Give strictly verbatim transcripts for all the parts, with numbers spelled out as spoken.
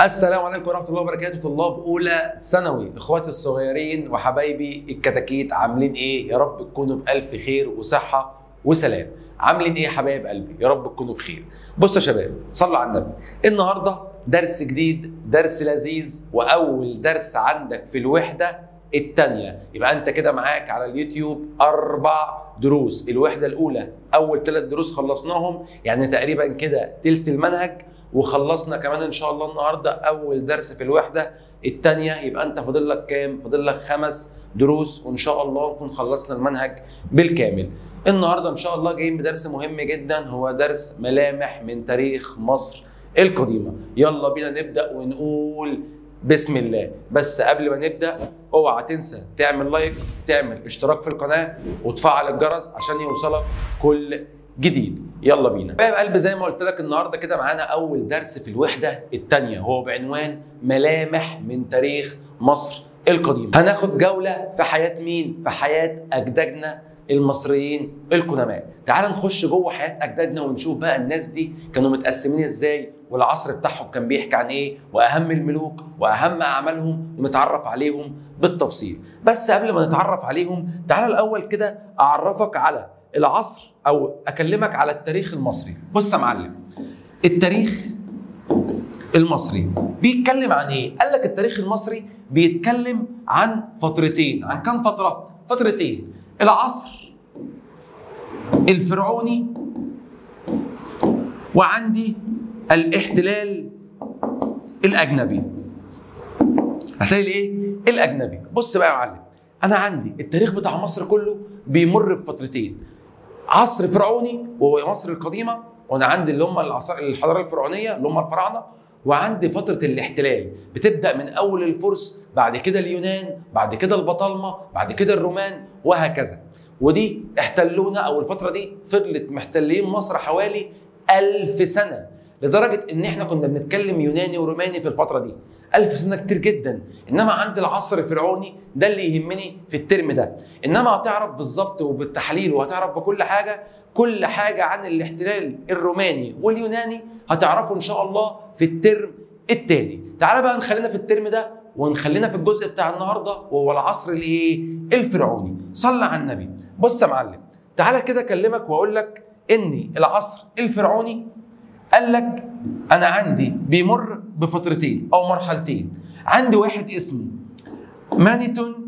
السلام عليكم ورحمة الله وبركاته. طلاب أولى ثانوي، إخواتي الصغيرين وحبايبي الكتاكيت، عاملين إيه؟ يا رب تكونوا بألف خير وصحة وسلام. عاملين إيه يا حبايب قلبي؟ يا رب تكونوا بخير. بصوا يا شباب، صلوا على النبي. النهارده درس جديد، درس لذيذ، وأول درس عندك في الوحدة الثانية. يبقى أنت كده معاك على اليوتيوب أربع دروس. الوحدة الأولى أول ثلاث دروس خلصناهم، يعني تقريبا كده تلت المنهج، وخلصنا كمان ان شاء الله النهارده اول درس في الوحده الثانيه. يبقى انت فاضل لك كام؟ فاضل لك خمس دروس، وان شاء الله نكون خلصنا المنهج بالكامل. النهارده ان شاء الله جايين بدرس مهم جدا، هو درس ملامح من تاريخ مصر القديمه. يلا بينا نبدا ونقول بسم الله. بس قبل ما نبدا اوعى تنسى تعمل لايك، تعمل اشتراك في القناه، وتفعل الجرس عشان يوصلك كل جديد. يلا بينا حبايب قلبي. زي ما قلت لك النهارده كده معانا اول درس في الوحده الثانيه، هو بعنوان ملامح من تاريخ مصر القديمه. هناخد جوله في حياه مين؟ في حياه اجدادنا المصريين القدماء. تعال نخش جوه حياه اجدادنا ونشوف بقى الناس دي كانوا متقسمين ازاي، والعصر بتاعهم كان بيحكي عن ايه، واهم الملوك واهم اعمالهم، ونتعرف عليهم بالتفصيل. بس قبل ما نتعرف عليهم تعال الاول كده اعرفك على العصر او اكلمك على التاريخ المصري. بص يا معلم، التاريخ المصري بيتكلم عن ايه؟ قال لك التاريخ المصري بيتكلم عن فترتين. عن كم فترة؟ فترتين: العصر الفرعوني، وعندي الاحتلال الاجنبي. الاحتلال ايه؟ الاجنبي. بص بقى يا معلم، انا عندي التاريخ بتاع مصر كله بيمر بفترتين: عصر فرعوني وهو مصر القديمه، وانا عندي اللي هم العصر الحضاره الفرعونيه اللي هم الفراعنه، وعندي فتره الاحتلال بتبدا من اول الفرس، بعد كده اليونان، بعد كده البطالمه، بعد كده الرومان، وهكذا. ودي احتلونا، او الفتره دي فضلت محتلين مصر حوالي ألف سنه، لدرجه ان احنا كنا بنتكلم يوناني وروماني في الفتره دي. ألف سنة كتير جدا. إنما عند العصر الفرعوني ده اللي يهمني في الترم ده. إنما هتعرف بالظبط وبالتحليل، وهتعرف بكل حاجة كل حاجة عن الاحتلال الروماني واليوناني، هتعرفوا إن شاء الله في الترم التاني. تعال بقى نخلينا في الترم ده، ونخلينا في الجزء بتاع النهارده، وهو العصر الايه؟ الفرعوني. صلى على النبي. بص يا معلم، تعال كده أكلمك وأقول لك إن العصر الفرعوني قال لك أنا عندي بيمر بفترتين أو مرحلتين. عندي واحد اسمه مانيتون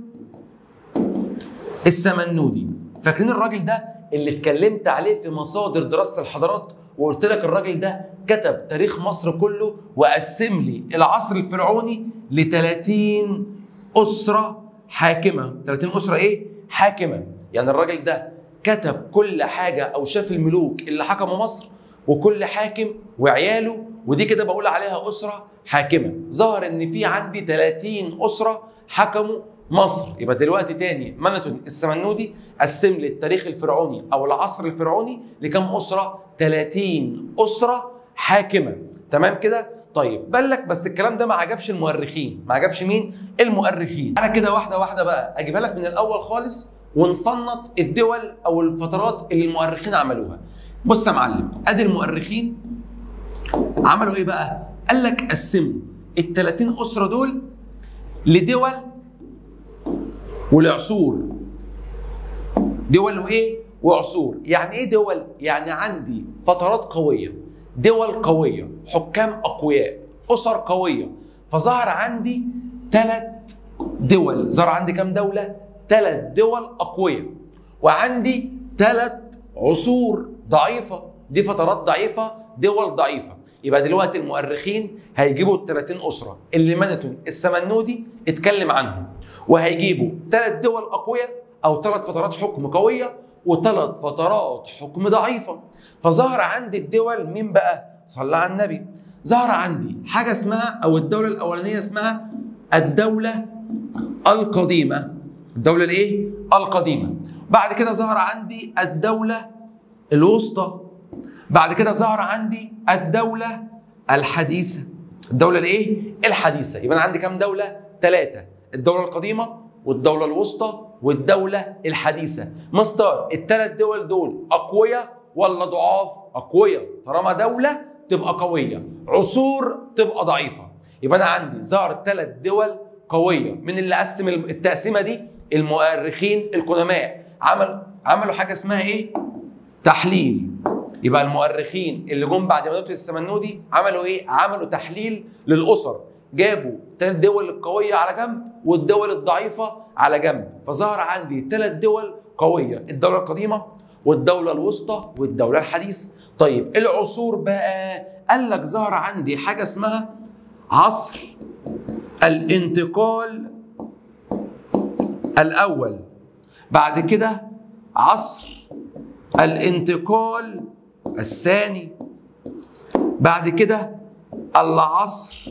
السمنودي. فاكرين الراجل ده اللي اتكلمت عليه في مصادر دراسة الحضارات، وقلت لك الراجل ده كتب تاريخ مصر كله، وقسم لي العصر الفرعوني ل ثلاثين أسرة حاكمة. ثلاثين أسرة إيه؟ حاكمة. يعني الراجل ده كتب كل حاجة، أو شاف الملوك اللي حكموا مصر وكل حاكم وعياله، ودي كده بقول عليها أسرة حاكمة. ظهر إن في عندي ثلاثين أسرة حكموا مصر. يبقى دلوقتي تاني مانيتون السمنودي قسم لي التاريخ الفرعوني أو العصر الفرعوني لكم أسرة؟ ثلاثين أسرة حاكمة. تمام كده؟ طيب بالك بس الكلام ده ما عجبش المؤرخين. ما عجبش مين؟ المؤرخين. أنا كده واحدة واحدة بقى أجيبها لك من الأول خالص، ونفنط الدول أو الفترات اللي المؤرخين عملوها. بص يا معلم، ادي المؤرخين عملوا ايه بقى؟ قال لك قسموا ال ثلاثين اسره دول لدول ولعصور. دول وايه؟ وعصور. يعني ايه دول؟ يعني عندي فترات قويه، دول قويه، حكام اقوياء، اسر قويه. فظهر عندي ثلاث دول. ظهر عندي كام دوله؟ ثلاث دول اقوياء، وعندي ثلاث عصور ضعيفة. دي فترات ضعيفة، دول ضعيفة. يبقى دلوقتي المؤرخين هيجيبوا ال ثلاثين أسرة اللي مانيتون السمنودي اتكلم عنهم، وهيجيبوا ثلاث دول أقوياء أو ثلاث فترات حكم قوية وثلاث فترات حكم ضعيفة. فظهر عندي الدول مين بقى؟ صلى على النبي. ظهر عندي حاجة اسمها، أو الدولة الأولانية اسمها الدولة القديمة. الدولة الإيه؟ القديمة. بعد كده ظهر عندي الدولة الوسطى. بعد كده ظهر عندي الدولة الحديثة. الدولة الايه؟ الحديثة. يبقى انا عندي كام دولة؟ ثلاثة: الدولة القديمة، والدولة الوسطى، والدولة الحديثة. مستر الثلاث دول دول أقوياء ولا ضعاف؟ أقوياء. طالما دولة تبقى قوية، عصور تبقى ضعيفة. يبقى انا عندي ظهر ثلاث دول قويه. من اللي قسم التقسيمه دي؟ المؤرخين القدماء. عمل عملوا حاجه اسمها ايه؟ تحليل. يبقى المؤرخين اللي جم بعد منوتي السمنودي عملوا ايه؟ عملوا تحليل للاسر، جابوا ثلاث دول القويه على جنب والدول الضعيفه على جنب، فظهر عندي ثلاث دول قويه، الدوله القديمه والدوله الوسطى والدوله الحديثه. طيب العصور بقى، قال لك ظهر عندي حاجه اسمها عصر الانتقال الاول، بعد كده عصر الانتقال الثاني، بعد كده العصر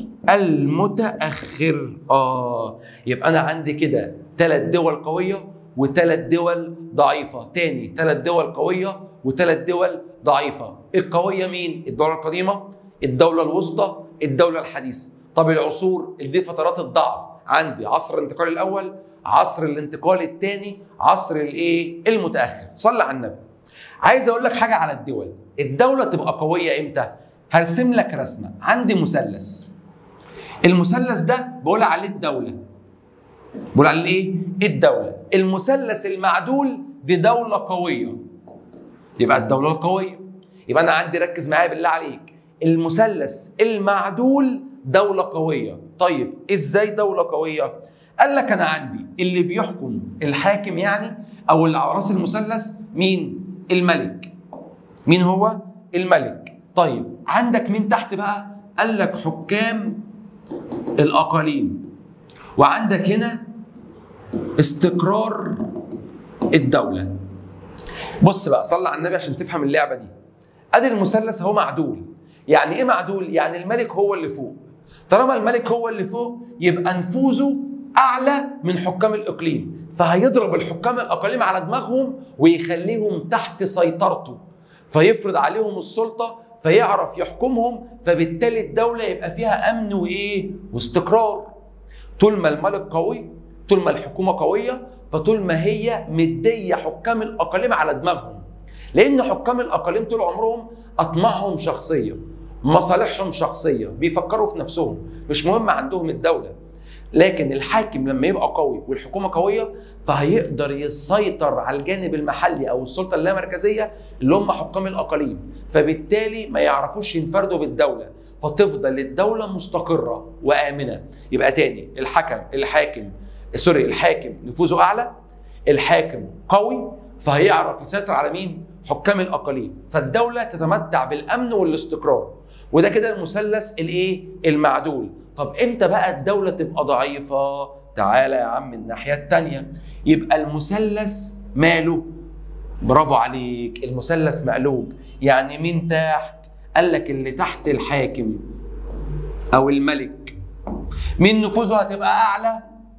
المتأخر. اه يبقى انا عندي كده ثلاث دول قوية وثلاث دول ضعيفة. تاني، ثلاث دول قوية وثلاث دول ضعيفة. القوية مين؟ الدولة القديمة، الدولة الوسطى، الدولة الحديثة. طب العصور دي فترات الضعف، عندي عصر الانتقال الاول، عصر الانتقال الثاني، عصر الايه؟ المتأخر. صلى على النبي. عايز اقول لك حاجة على الدول. الدولة تبقى قوية امتى؟ هرسم لك رسمة. عندي مثلث، المثلث ده بقول عليه الدولة، بقول عليه ايه؟ الدولة. المثلث المعدول دي دولة قوية، يبقى الدولة القوية. يبقى أنا عندي، ركز معايا بالله عليك، المثلث المعدول دولة قوية. طيب إزاي دولة قوية؟ قال لك أنا عندي اللي بيحكم الحاكم يعني، أو اللي على رأس المثلث مين؟ الملك. مين هو؟ الملك. طيب عندك مين تحت بقى؟ قال لك حكام الأقاليم، وعندك هنا استقرار الدولة. بص بقى، صلى على النبي عشان تفهم اللعبة دي. ادي المثلث اهو معدول. يعني ايه معدول؟ يعني الملك هو اللي فوق. طالما الملك هو اللي فوق يبقى نفوذه اعلى من حكام الاقليم، فهيضرب الحكام الاقاليم على دماغهم ويخليهم تحت سيطرته، فيفرض عليهم السلطة، فيعرف يحكمهم، فبالتالي الدولة يبقى فيها امن وايه؟ واستقرار. طول ما الملك قوي، طول ما الحكومة قوية، فطول ما هي مدية حكام الأقاليم على دماغهم. لأن حكام الأقاليم طول عمرهم أطماعهم شخصية، مصالحهم شخصية، بيفكروا في نفسهم، مش مهم عندهم الدولة. لكن الحاكم لما يبقى قوي والحكومة قوية فهيقدر يسيطر على الجانب المحلي أو السلطة اللامركزية اللي هم حكام الأقاليم، فبالتالي ما يعرفوش ينفردوا بالدولة، فتفضل الدولة مستقرة وآمنة. يبقى تاني، الحكم الحاكم سوري الحاكم نفوذه اعلى، الحاكم قوي فهيعرف يسيطر على مين؟ حكام الاقاليم، فالدوله تتمتع بالامن والاستقرار. وده كده المثلث الايه؟ المعدول. طب امتى بقى الدوله تبقى ضعيفه؟ تعالى يا عم الناحيه الثانيه. يبقى المثلث ماله؟ برافو عليك، المثلث مقلوب. يعني مين تحت؟ قال لك اللي تحت الحاكم او الملك، مين نفوذه هتبقى اعلى؟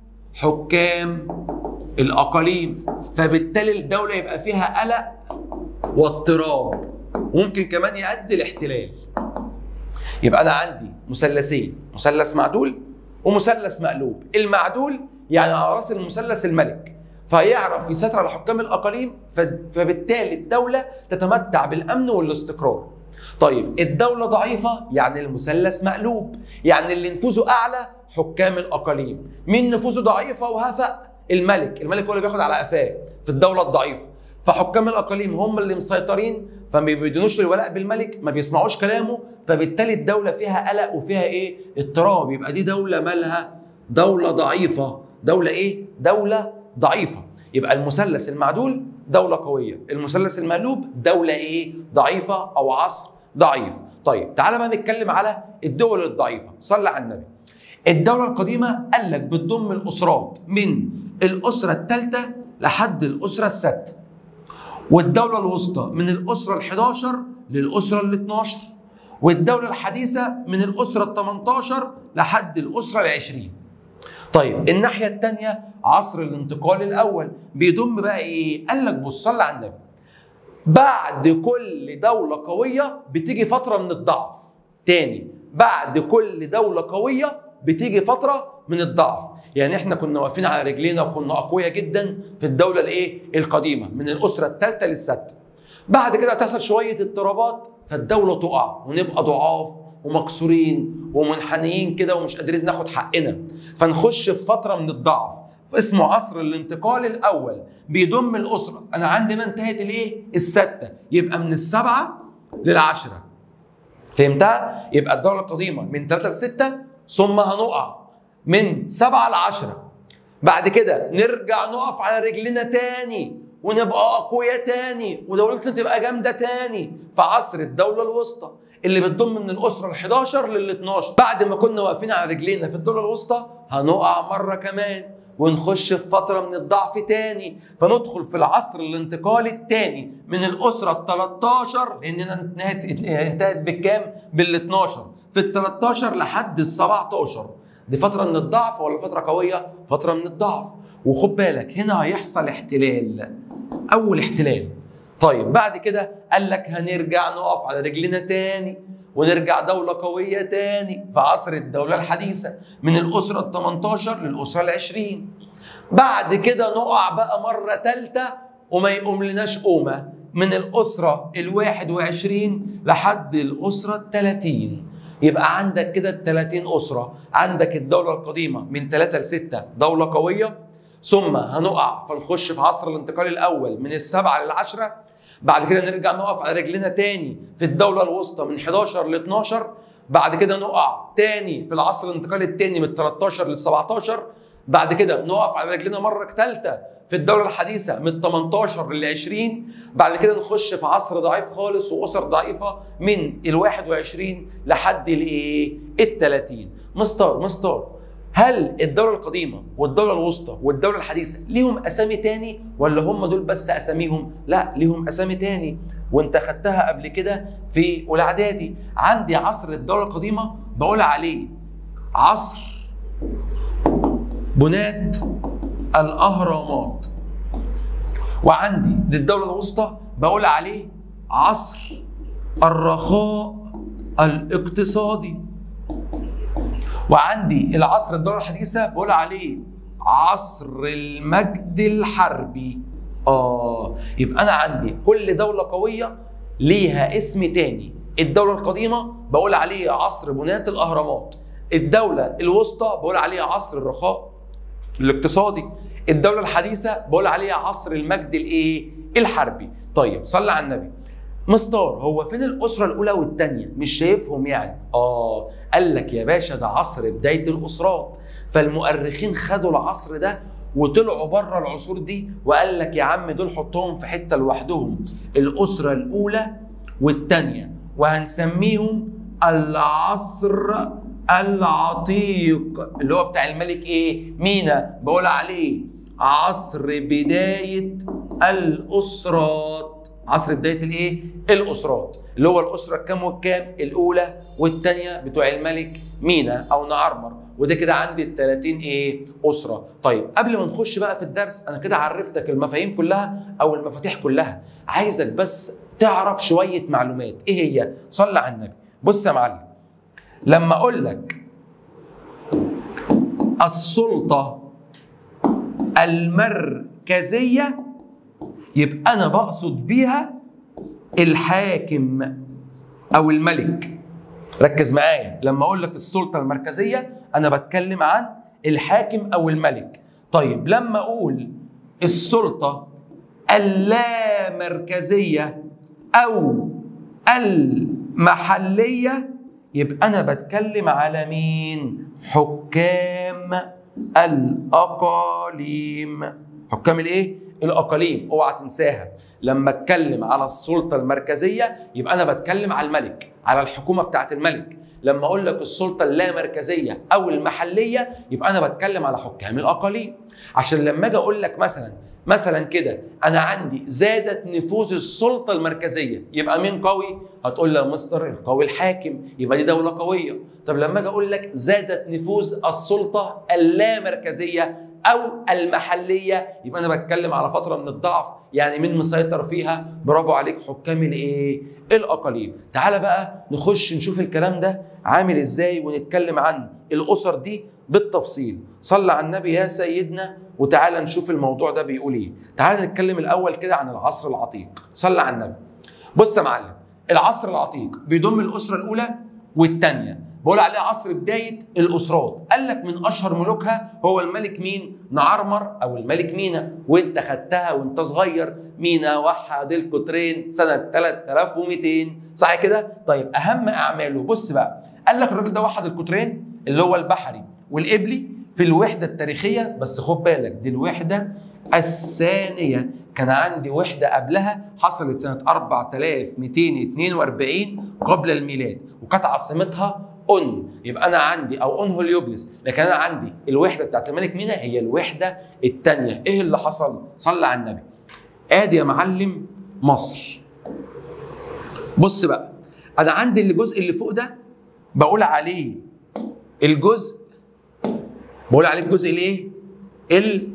حكام الأقاليم، فبالتالي الدولة يبقى فيها قلق واضطراب، وممكن كمان يؤدي الاحتلال. يبقى أنا عندي مثلثين، مثلث معدول ومثلث مقلوب. المعدول يعني على رأس المثلث الملك، فيعرف يسيطر على حكام الأقاليم، فبالتالي الدولة تتمتع بالأمن والاستقرار. طيب الدولة ضعيفة يعني المثلث مقلوب، يعني اللي نفوذه أعلى حكام الأقاليم. مين نفوذه ضعيفة وهفأ؟ الملك. الملك هو اللي بياخد على قفاه في الدولة الضعيفة، فحكام الأقاليم هم اللي مسيطرين، فما بيدينوش للولاء بالملك، ما بيسمعوش كلامه، فبالتالي الدولة فيها قلق وفيها إيه؟ اضطراب. يبقى دي دولة مالها؟ دولة ضعيفة. دولة إيه؟ دولة ضعيفة. يبقى المثلث المعدول دولة قوية، المثلث المقلوب دولة إيه؟ ضعيفة أو عصر ضعيف. طيب تعالى بقى نتكلم على الدول الضعيفة. صلى على النبي. الدولة القديمة قال لك بتضم الأسرات من الأسرة الثالثة لحد الأسرة السادسة، والدولة الوسطى من الأسرة الحداشر للأسرة الاثناشر، والدولة الحديثة من الأسرة الثمنتاشر لحد الأسرة العشرين. طيب الناحية الثانية عصر الانتقال الأول بيضم بقى إيه؟ قال لك بص، صلى على النبي، بعد كل دولة قوية بتيجي فترة من الضعف. تاني، بعد كل دولة قوية بتيجي فترة من الضعف. يعني احنا كنا واقفين على رجلينا وكنا أقوياء جدا في الدولة الايه؟ القديمة، من الأسرة الثالثة للسادسة. بعد كده تحصل شوية اضطرابات فالدولة تقع ونبقى ضعاف ومكسورين ومنحنيين كده ومش قادرين ناخد حقنا، فنخش في فتره من الضعف اسمه عصر الانتقال الاول، بيضم الاسره. انا عندي ما انتهت الايه؟ السته، يبقى من السبعه للعشره. فهمتها؟ يبقى الدوله القديمه من ثلاثه لسته، ثم هنقع من سبعه لعشره. بعد كده نرجع نقف على رجلنا تاني ونبقى اقوياء تاني ودولتنا تبقى جامده تاني في عصر الدوله الوسطى اللي بتضم من الاسره ال حداشر لل اتناشر. بعد ما كنا واقفين على رجلينا في الدوله الوسطى هنقع مره كمان ونخش في فتره من الضعف تاني، فندخل في العصر الانتقالي الثاني من الاسره ال تلتاشر، لاننا انتهت انتهت بالكام؟ بال اتناشر، في ال تلتاشر لحد ال سبعتاشر. دي فتره من الضعف ولا فتره قويه؟ فتره من الضعف. وخد بالك هنا هيحصل احتلال، اول احتلال. طيب بعد كده قال لك هنرجع نقف على رجلنا تاني ونرجع دولة قوية تاني في عصر الدولة الحديثة من الأسرة ال تمنتاشر للأسرة ال عشرين. بعد كده نقع بقى مرة تالتة وما يقوم لناش قومة من الأسرة ال واحد وعشرين لحد الأسرة ال تلاتين. يبقى عندك كده ال تلاتين أسرة. عندك الدولة القديمة من ثلاثة لستة دولة قوية، ثم هنقع فنخش في عصر الانتقال الأول من السبعة للعشرة. بعد كده نرجع نقف على رجلنا تاني في الدولة الوسطى من حداشر ل اتناشر. بعد كده نقع تاني في العصر الانتقالي التاني من تلتاشر ل سبعتاشر. بعد كده نقف على رجلنا مرة ثالثة في الدولة الحديثة من تمنتاشر ل عشرين. بعد كده نخش في عصر ضعيف خالص وأسر ضعيفة من ال واحد وعشرين لحد الايه؟ ال تلاتين. مستر مستر هل الدولة القديمة والدولة الوسطى والدولة الحديثة ليهم أسامي تاني ولا هم دول بس أساميهم؟ لا، ليهم أسامي تاني وأنت خدتها قبل كده في أولى إعدادي. عندي عصر الدولة القديمة بقول عليه عصر بناة الأهرامات، وعندي الدولة الوسطى بقول عليه عصر الرخاء الاقتصادي، وعندي العصر الدولة الحديثة بقول عليه عصر المجد الحربي. آه يبقى أنا عندي كل دولة قوية ليها اسم تاني. الدولة القديمة بقول عليه عصر بناة الأهرامات، الدولة الوسطى بقول عليها عصر الرخاء الاقتصادي، الدولة الحديثة بقول عليها عصر المجد الإيه؟ الحربي. طيب صلى على النبي. مستر هو فين الأسرة الأولى والثانية؟ مش شايفهم يعني؟ آه قال لك يا باشا ده عصر بداية الأسرات، فالمؤرخين خدوا العصر ده وطلعوا بره العصور دي وقال لك يا عم دول حطهم في حتة لوحدهم، الأسرة الأولى والثانية، وهنسميهم العصر العتيق اللي هو بتاع الملك إيه؟ مينا. بقول عليه عصر بداية الأسرات، عصر بداية الايه؟ الاسرات، اللي هو الاسره الكام والكام؟ الاولى والثانيه بتوع الملك مينا او نعرمر، وده كده عندي ال تلاتين ايه؟ اسره. طيب قبل ما نخش بقى في الدرس انا كده عرفتك المفاهيم كلها او المفاتيح كلها، عايزك بس تعرف شويه معلومات. ايه هي؟ صلى على النبي. بص يا معلم، لما اقول لك السلطه المركزيه يبقى أنا بقصد بيها الحاكم أو الملك. ركز معايا، لما أقول لك السلطة المركزية أنا بتكلم عن الحاكم أو الملك. طيب لما أقول السلطة اللامركزية أو المحلية يبقى أنا بتكلم على مين؟ حكام الأقاليم. حكام الإيه؟ الأقاليم. اوعى تنساها، لما اتكلم على السلطة المركزية يبقى أنا بتكلم على الملك، على الحكومة بتاعت الملك. لما أقول لك السلطة اللامركزية أو المحلية يبقى أنا بتكلم على حكام الأقاليم. عشان لما أجي أقول لك مثلا مثلا كده أنا عندي زادت نفوذ السلطة المركزية، يبقى مين قوي؟ هتقول لي يا مستر القوي الحاكم، يبقى دي دولة قوية. طب لما أجي أقول لك زادت نفوذ السلطة اللامركزية أو المحلية يبقى أنا بتكلم على فترة من الضعف، يعني مين مسيطر فيها؟ برافو عليك، حكام الإيه؟ الأقاليم. تعالى بقى نخش نشوف الكلام ده عامل إزاي ونتكلم عن الأسر دي بالتفصيل. صلى على النبي يا سيدنا وتعالى نشوف الموضوع ده بيقول إيه. تعالى نتكلم الأول كده عن العصر العتيق. صلى على النبي. بص يا معلم، العصر العتيق بيضم الأسرة الأولى والثانيه، بقول عليها عصر بدايه الاسرات. قال لك من اشهر ملوكها هو الملك مين؟ نعرمر او الملك مينا، وانت خدتها وانت صغير، مينا وحد القطرين سنه ثلاثة آلاف ومئتين، صح كده؟ طيب اهم اعماله بص بقى، قال لك الراجل ده وحد القطرين اللي هو البحري والقبلي في الوحده التاريخيه، بس خد بالك دي الوحده الثانيه، كان عندي وحده قبلها حصلت سنه أربعة آلاف ومئتين واثنين وأربعين قبل الميلاد، وكانت عاصمتها أون، يبقى أنا عندي أو أون هوليوبلس، لكن أنا عندي الوحدة بتاعت الملك مينا هي الوحدة الثانية. إيه اللي حصل؟ صلى على النبي. آدي يا معلم مصر. بص بقى، أنا عندي الجزء اللي فوق ده بقول عليه الجزء، بقول عليه الجزء الإيه؟ ال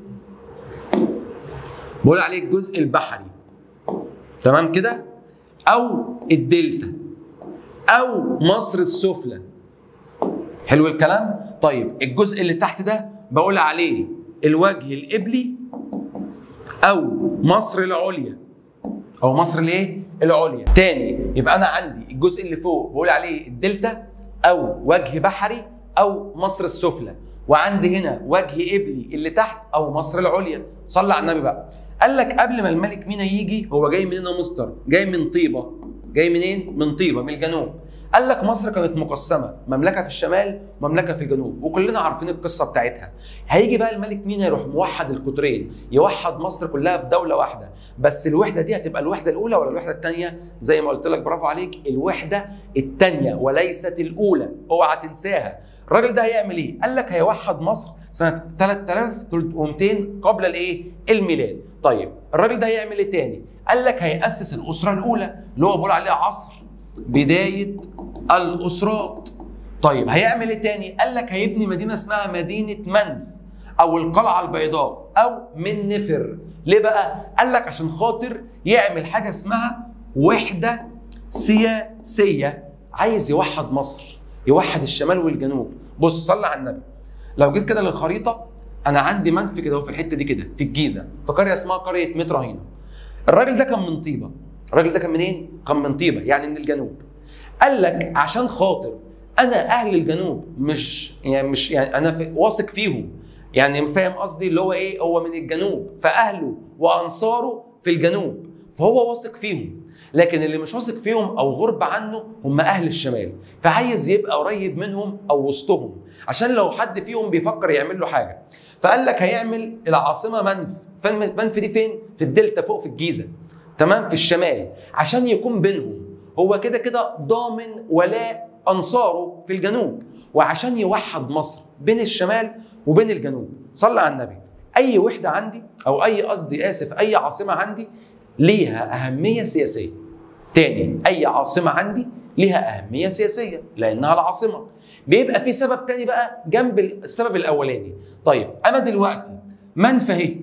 بقول عليه الجزء البحري. تمام كده؟ أو الدلتا أو مصر السفلى. حلو الكلام؟ طيب الجزء اللي تحت ده بقول عليه الوجه القبلي او مصر العليا او مصر الايه؟ العليا. تاني يبقى انا عندي الجزء اللي فوق بقول عليه الدلتا او وجه بحري او مصر السفلى، وعندي هنا وجه قبلي اللي تحت او مصر العليا. صلى على النبي بقى. قال لك قبل ما الملك مينا يجي هو جاي منين يا مستر؟ جاي من طيبه. جاي منين؟ من طيبه، من الجنوب. قال لك مصر كانت مقسمه، مملكه في الشمال ومملكه في الجنوب، وكلنا عارفين القصه بتاعتها. هيجي بقى الملك مينا يروح موحد القطرين، يوحد مصر كلها في دوله واحده، بس الوحده دي هتبقى الوحده الاولى ولا الوحده الثانيه؟ زي ما قلت لك برافو عليك، الوحده الثانيه وليست الاولى، اوعى تنساها. الراجل ده هيعمل ايه؟ قال لك هيوحد مصر سنه ثلاثة آلاف ومئتين قبل الايه؟ الميلاد. طيب الراجل ده هيعمل ايه تاني؟ قال لك هيأسس الاسره الاولى اللي هو بيقول عليها عصر بدايه الاسرات. طيب هيعمل ايه تاني؟ قال لك هيبني مدينه اسمها مدينه منف او القلعه البيضاء او من نفر. ليه بقى؟ قال لك عشان خاطر يعمل حاجه اسمها وحده سياسيه، عايز يوحد مصر، يوحد الشمال والجنوب. بص صلى على النبي. لو جيت كده للخريطه، انا عندي منف كده في الحته دي كده في الجيزه، في قريه اسمها قريه ميت رهينه. الراجل ده كان من طيبه. الراجل ده كان منين؟ كان من طيبه، يعني من الجنوب. قال لك عشان خاطر انا اهل الجنوب مش يعني مش يعني انا واثق فيهم، يعني فاهم قصدي اللي هو ايه؟ هو من الجنوب فاهله وانصاره في الجنوب، فهو واثق فيهم. لكن اللي مش واثق فيهم او غرب عنه هم اهل الشمال، فعايز يبقى قريب منهم او وسطهم عشان لو حد فيهم بيفكر يعمل له حاجه. فقال لك هيعمل العاصمه منف. منف دي فين؟ في الدلتا فوق في الجيزه، تمام، في الشمال، عشان يكون بينهم. هو كده كده ضامن ولاء انصاره في الجنوب، وعشان يوحد مصر بين الشمال وبين الجنوب. صلى على النبي. اي وحده عندي او اي قصدي اسف اي عاصمه عندي ليها اهميه سياسيه. تاني، اي عاصمه عندي ليها اهميه سياسيه لانها العاصمه. بيبقى في سبب تاني بقى جنب السبب الاولاني. طيب انا دلوقتي منف اهي،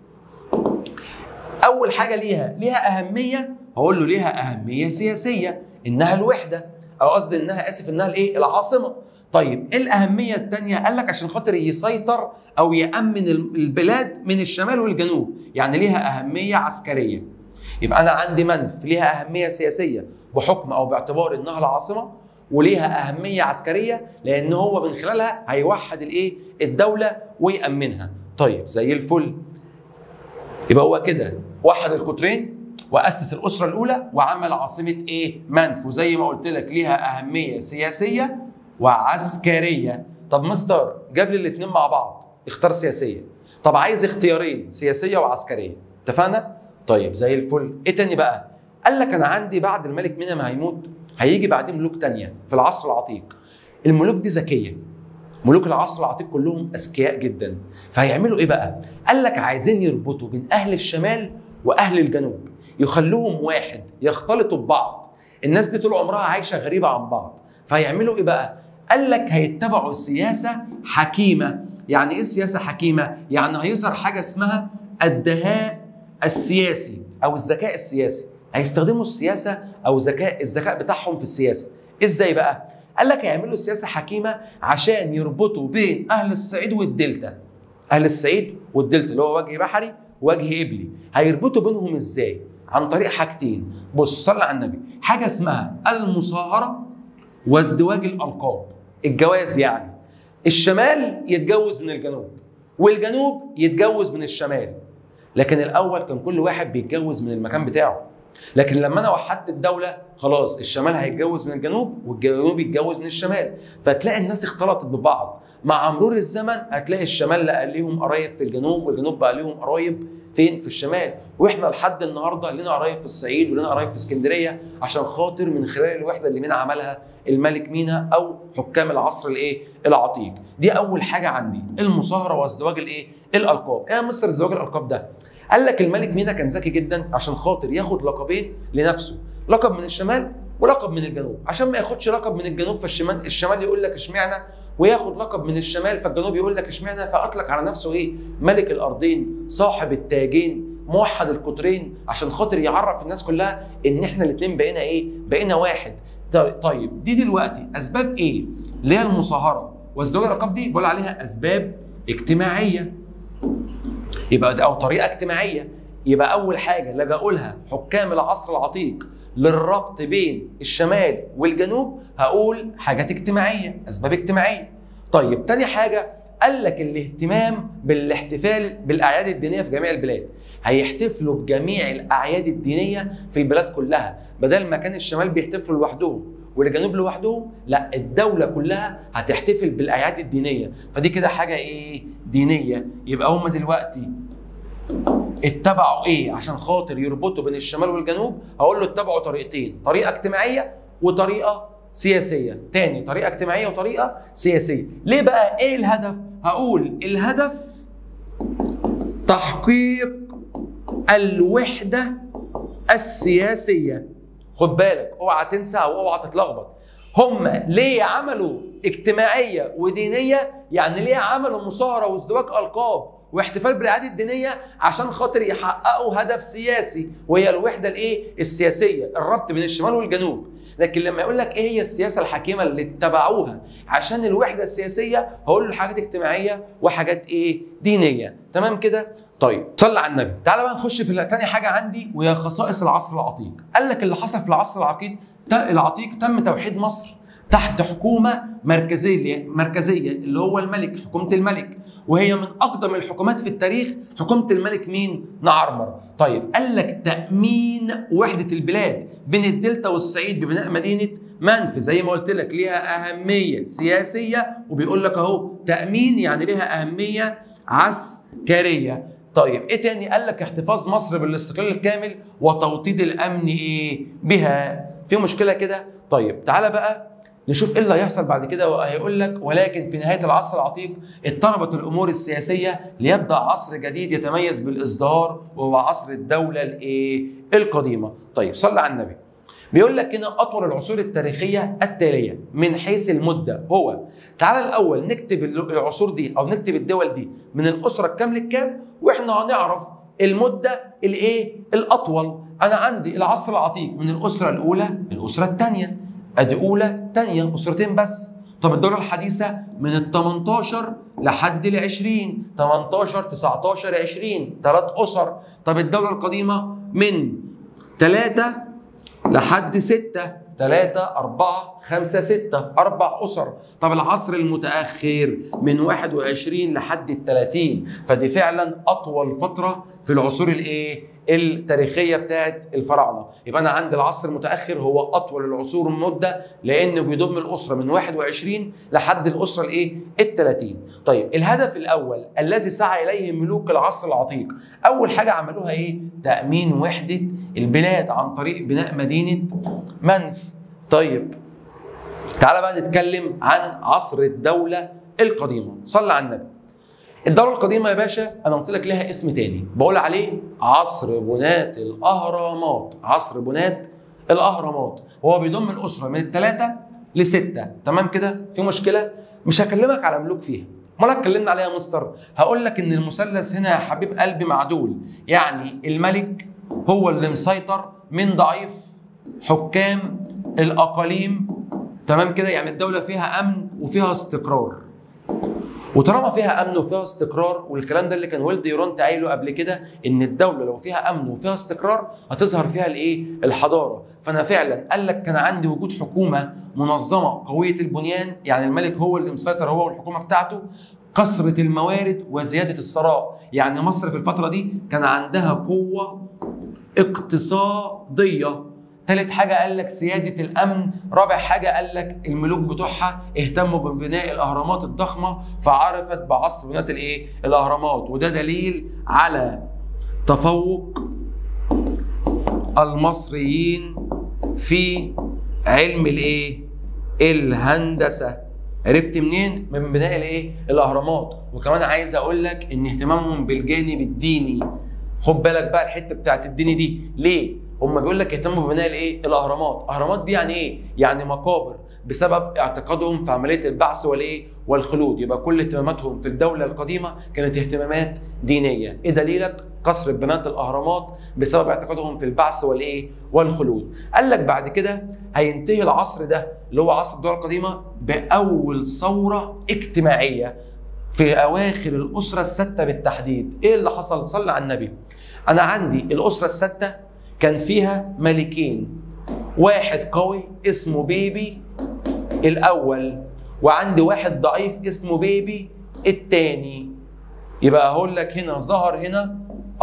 اول حاجه ليها ليها اهميه، هقول له ليها اهميه سياسيه انها الوحده، او قصدي انها اسف انها الايه؟ العاصمه. طيب ايه الاهميه الثانيه؟ قال لك عشان خاطر يسيطر او يامن البلاد من الشمال والجنوب، يعني ليها اهميه عسكريه. يبقى انا عندي منف ليها اهميه سياسيه بحكم او باعتبار انها العاصمه، وليها اهميه عسكريه لان هو من خلالها هيوحد الايه؟ الدوله ويامنها. طيب زي الفل. يبقى هو كده وحد القطرين واسس الاسره الاولى وعمل عاصمه ايه؟ منف، وزي ما قلت لك ليها اهميه سياسيه وعسكريه. طب مستر جاب لي الاثنين مع بعض، اختار سياسيه. طب عايز اختيارين سياسيه وعسكريه، اتفقنا؟ طيب زي الفل. ايه تاني بقى؟ قال لك انا عندي بعد الملك مينا ما هيموت هيجي بعدين ملوك تانيه في العصر العتيق. الملوك دي ذكيه، ملوك العصر العتيق كلهم اذكياء جدا. فهيعملوا ايه بقى؟ قال لك عايزين يربطوا بين اهل الشمال واهل الجنوب، يخلوهم واحد، يختلطوا ببعض. الناس دي طول عمرها عايشه غريبه عن بعض. فهيعملوا ايه بقى؟ قال لك هيتبعوا سياسه حكيمه. يعني ايه سياسه حكيمه؟ يعني هيظهر حاجه اسمها الدهاء السياسي او الذكاء السياسي. هيستخدموا السياسه او ذكاء الذكاء بتاعهم في السياسه. ازاي بقى؟ قال لك هيعملوا سياسه حكيمه عشان يربطوا بين اهل الصعيد والدلتا. اهل الصعيد والدلتا اللي هو وجه بحري ووجه قبلي، هيربطوا بينهم ازاي؟ عن طريق حاجتين. بص صلى على النبي. حاجه اسمها المصاهره وازدواج الالقاب. الجواز يعني الشمال يتجوز من الجنوب والجنوب يتجوز من الشمال، لكن الاول كان كل واحد بيتجوز من المكان بتاعه. لكن لما انا وحدت الدوله خلاص الشمال هيتجوز من الجنوب والجنوب يتجوز من الشمال، فتلاقي الناس اختلطت ببعض. مع مرور الزمن هتلاقي الشمال بقى ليهم قرايب في الجنوب والجنوب بقى ليهم قرايب فين؟ في الشمال. واحنا لحد النهارده لنا قرايب في الصعيد ولنا قرايب في اسكندريه، عشان خاطر من خلال الوحده اللي مين عملها؟ الملك مينا او حكام العصر الايه؟ العتيق. دي اول حاجه عندي، المصاهره وازدواج الايه؟ الالقاب. ايه يا مستر ازدواج الالقاب ده؟ قال لك الملك مينا كان ذكي جدا عشان خاطر ياخد لقبين لنفسه، لقب من الشمال ولقب من الجنوب، عشان ما ياخدش لقب من الجنوب فالشمال الشمال يقول لك اشمعنى، وياخد لقب من الشمال فالجنوب يقول لك اشمعنى، فاطلق على نفسه ايه؟ ملك الارضين، صاحب التاجين، موحد القطرين، عشان خاطر يعرف الناس كلها ان احنا الاثنين بقينا ايه؟ بقينا واحد. طيب دي دلوقتي اسباب ايه؟ اللي هي المصاهره وازدواج الالقاب دي بقول عليها اسباب اجتماعيه. يبقى ده او طريقه اجتماعيه. يبقى اول حاجه اللي اجي اقولها حكام العصر العتيق للربط بين الشمال والجنوب هقول حاجات اجتماعيه، اسباب اجتماعيه. طيب تاني حاجه قال لك الاهتمام بالاحتفال بالاعياد الدينيه في جميع البلاد، هيحتفلوا بجميع الاعياد الدينيه في البلاد كلها، بدل ما كان الشمال بيحتفلوا لوحدهم والجنوب لوحدهم، لا الدوله كلها هتحتفل بالاعياد الدينيه، فدي كده حاجه ايه؟ دينيه. يبقى هم دلوقتي اتبعوا ايه عشان خاطر يربطوا بين الشمال والجنوب؟ هقول له اتبعوا طريقتين، طريقه اجتماعيه وطريقه سياسيه. تاني طريقه اجتماعيه وطريقه سياسيه. ليه بقى؟ ايه الهدف؟ هقول الهدف تحقيق الوحده السياسيه. خد بالك اوعى تنسى او اوعى تتلخبط، هم ليه عملوا اجتماعيه ودينيه؟ يعني ليه عملوا مصاهره وازدواج القاب واحتفال بالاعياد الدينيه؟ عشان خاطر يحققوا هدف سياسي وهي الوحده الايه؟ السياسيه، الربط بين الشمال والجنوب. لكن لما يقول لك ايه هي السياسه الحكيمه اللي اتبعوها عشان الوحده السياسيه، هقول له حاجات اجتماعيه وحاجات ايه؟ دينيه. تمام كده؟ طيب صلى على النبي. تعال بقى نخش في ثاني حاجه عندي وهي خصائص العصر العتيق. قال لك اللي حصل في العصر العتيق العتيق تم توحيد مصر تحت حكومه مركزيه مركزيه اللي هو الملك، حكومه الملك، وهي من اقدم الحكومات في التاريخ، حكومه الملك مين؟ نعرمر. طيب قال لك تامين وحده البلاد بين الدلتا والصعيد ببناء مدينه منف، زي ما قلت لك ليها اهميه سياسيه، وبيقول لك اهو تامين يعني ليها اهميه عسكريه. طيب ايه تاني؟ قال لك احتفاظ مصر بالاستقلال الكامل وتوطيد الامن ايه؟ بها. في مشكله كده؟ طيب تعالى بقى نشوف ايه اللي هيحصل بعد كده. وهيقول لك ولكن في نهايه العصر العتيق اضطربت الامور السياسيه ليبدا عصر جديد يتميز بالازدهار وهو عصر الدوله الايه؟ القديمه. طيب صلى على النبي. بيقول لك هنا اطول العصور التاريخيه التاليه من حيث المده هو، تعالى الاول نكتب العصور دي او نكتب الدول دي من الاسره الكام للكام، واحنا هنعرف المده الايه؟ الاطول. انا عندي العصر العتيق من الاسره الاولى للاسره الثانيه، ادي اولى ثانيه اسرتين بس. طب الدوله الحديثه من ال تمنتاشر لحد ال عشرين، تمنتاشر تسعتاشر عشرين، ثلاث اسر. طب الدوله القديمه من ثلاثة لحد ستة، ثلاثة أربعة خمسة ستة، أربع أسر. طب العصر المتأخر من واحد وعشرين لحد ال ثلاثين، فدي فعلا أطول فترة في العصور الإيه؟ التاريخية بتاعت الفراعنة. يبقى أنا عندي العصر المتأخر هو أطول العصور مدة، لأنه بيضم الأسرة من واحد وعشرين لحد الأسرة الإيه؟ ال ثلاثين. طيب الهدف الأول الذي سعى إليه ملوك العصر العتيق، أول حاجة عملوها إيه؟ تأمين وحدة البلاد عن طريق بناء مدينة منف. طيب تعالى بقى نتكلم عن عصر الدولة القديمة. صلى على النبي. الدولة القديمة يا باشا أنا قلت لك لها اسم تاني بقول عليه عصر بناة الأهرامات، عصر بناة الأهرامات. هو بيضم الأسرة من الثلاثة لستة، تمام كده؟ في مشكلة؟ مش هكلمك على ملوك فيها، امال اتكلمنا عليها يا مستر؟ هقول لك إن المثلث هنا يا حبيب قلبي معدول، يعني الملك هو اللي مسيطر من ضعيف حكام الأقاليم، تمام كده؟ يعني الدولة فيها أمن وفيها استقرار. وطالما فيها امن وفيها استقرار، والكلام ده اللي كان ولد يورونت قايله قبل كده، ان الدوله لو فيها امن وفيها استقرار هتظهر فيها الايه؟ الحضاره. فانا فعلا قال لك كان عندي وجود حكومه منظمه قويه البنيان، يعني الملك هو اللي مسيطر هو والحكومه بتاعته، كثره الموارد وزياده الثراء. يعني مصر في الفتره دي كان عندها قوه اقتصاديه. ثالث حاجة قال لك سيادة الأمن. رابع حاجة قال لك الملوك بتوعها اهتموا ببناء الأهرامات الضخمة، فعرفت بعصر بناء الإيه؟ الأهرامات. وده دليل على تفوق المصريين في علم الإيه؟ الهندسة. عرفت منين؟ من بناء الإيه؟ الأهرامات. وكمان عايز أقول لك إن اهتمامهم بالجانب الديني. خد بالك بقى الحتة بتاعت الديني دي، ليه؟ هم بيقول لك اهتموا ببناء الايه؟ الاهرامات. الاهرامات دي يعني ايه؟ يعني مقابر بسبب اعتقادهم في عمليه البعث والايه؟ والخلود. يبقى كل اهتماماتهم في الدوله القديمه كانت اهتمامات دينيه. ايه دليلك؟ كثره بناء الاهرامات بسبب اعتقادهم في البعث والايه؟ والخلود. قال لك بعد كده هينتهي العصر ده اللي هو عصر الدوله القديمه باول ثوره اجتماعيه في اواخر الاسره السته بالتحديد. ايه اللي حصل؟ صلى على النبي. انا عندي الاسره السته كان فيها ملكين، واحد قوي اسمه بيبي الأول، وعندي واحد ضعيف اسمه بيبي الثاني. يبقى هقول لك هنا ظهر هنا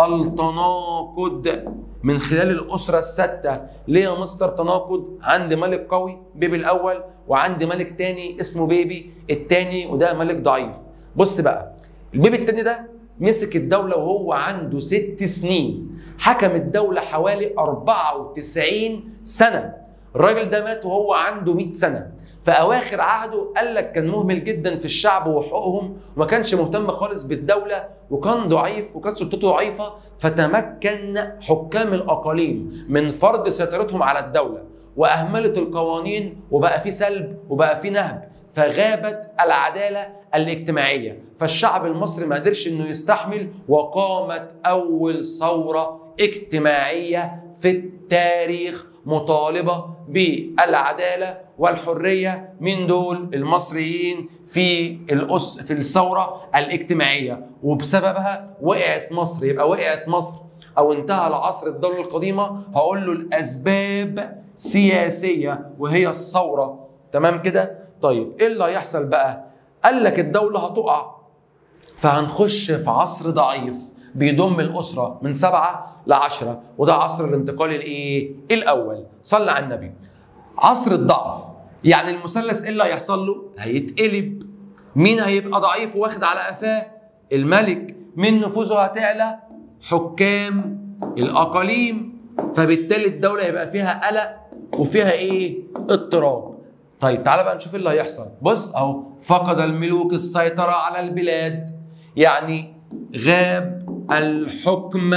التناقض من خلال الأسرة الستة. ليه يا مستر تناقض؟ عندي ملك قوي بيبي الأول، وعندي ملك تاني اسمه بيبي الثاني، وده ملك ضعيف. بص بقى، البيبي الثاني ده مسك الدولة وهو عنده ست سنين، حكم الدولة حوالي أربعة وتسعين سنة. الراجل ده مات وهو عنده مئة سنة. في أواخر عهده قال لك كان مهمل جدا في الشعب وحقوقهم، وما كانش مهتم خالص بالدولة، وكان ضعيف وكانت سلطته ضعيفة. فتمكن حكام الأقاليم من فرض سيطرتهم على الدولة، وأهملت القوانين، وبقى في سلب وبقى في نهب، فغابت العدالة الاجتماعية. فالشعب المصري ما قدرش انه يستحمل، وقامت اول ثورة اجتماعية في التاريخ مطالبة بالعدالة والحرية من دول المصريين في الأس في الثورة الاجتماعية، وبسببها وقعت مصر. يبقى وقعت مصر او انتهى العصر الدولة القديمة، هقول له الاسباب سياسية وهي الثورة. تمام كده؟ طيب ايه اللي هيحصل بقى؟ قال لك الدولة هتقع، فهنخش في عصر ضعيف بيضم الأسرة من سبعة لعشرة، وده عصر الانتقال الايه؟ الأول. صلى على النبي. عصر الضعف، يعني المثلث ايه اللي هيحصل له؟ هيتقلب. مين هيبقى ضعيف واخد على قفاه؟ الملك. مين نفوذه هتعلى؟ حكام الأقاليم. فبالتالي الدولة يبقى فيها قلق وفيها ايه؟ اضطراب. طيب تعالى بقى نشوف اللي هيحصل. بص اهو، فقد الملوك السيطرة على البلاد، يعني غاب الحكم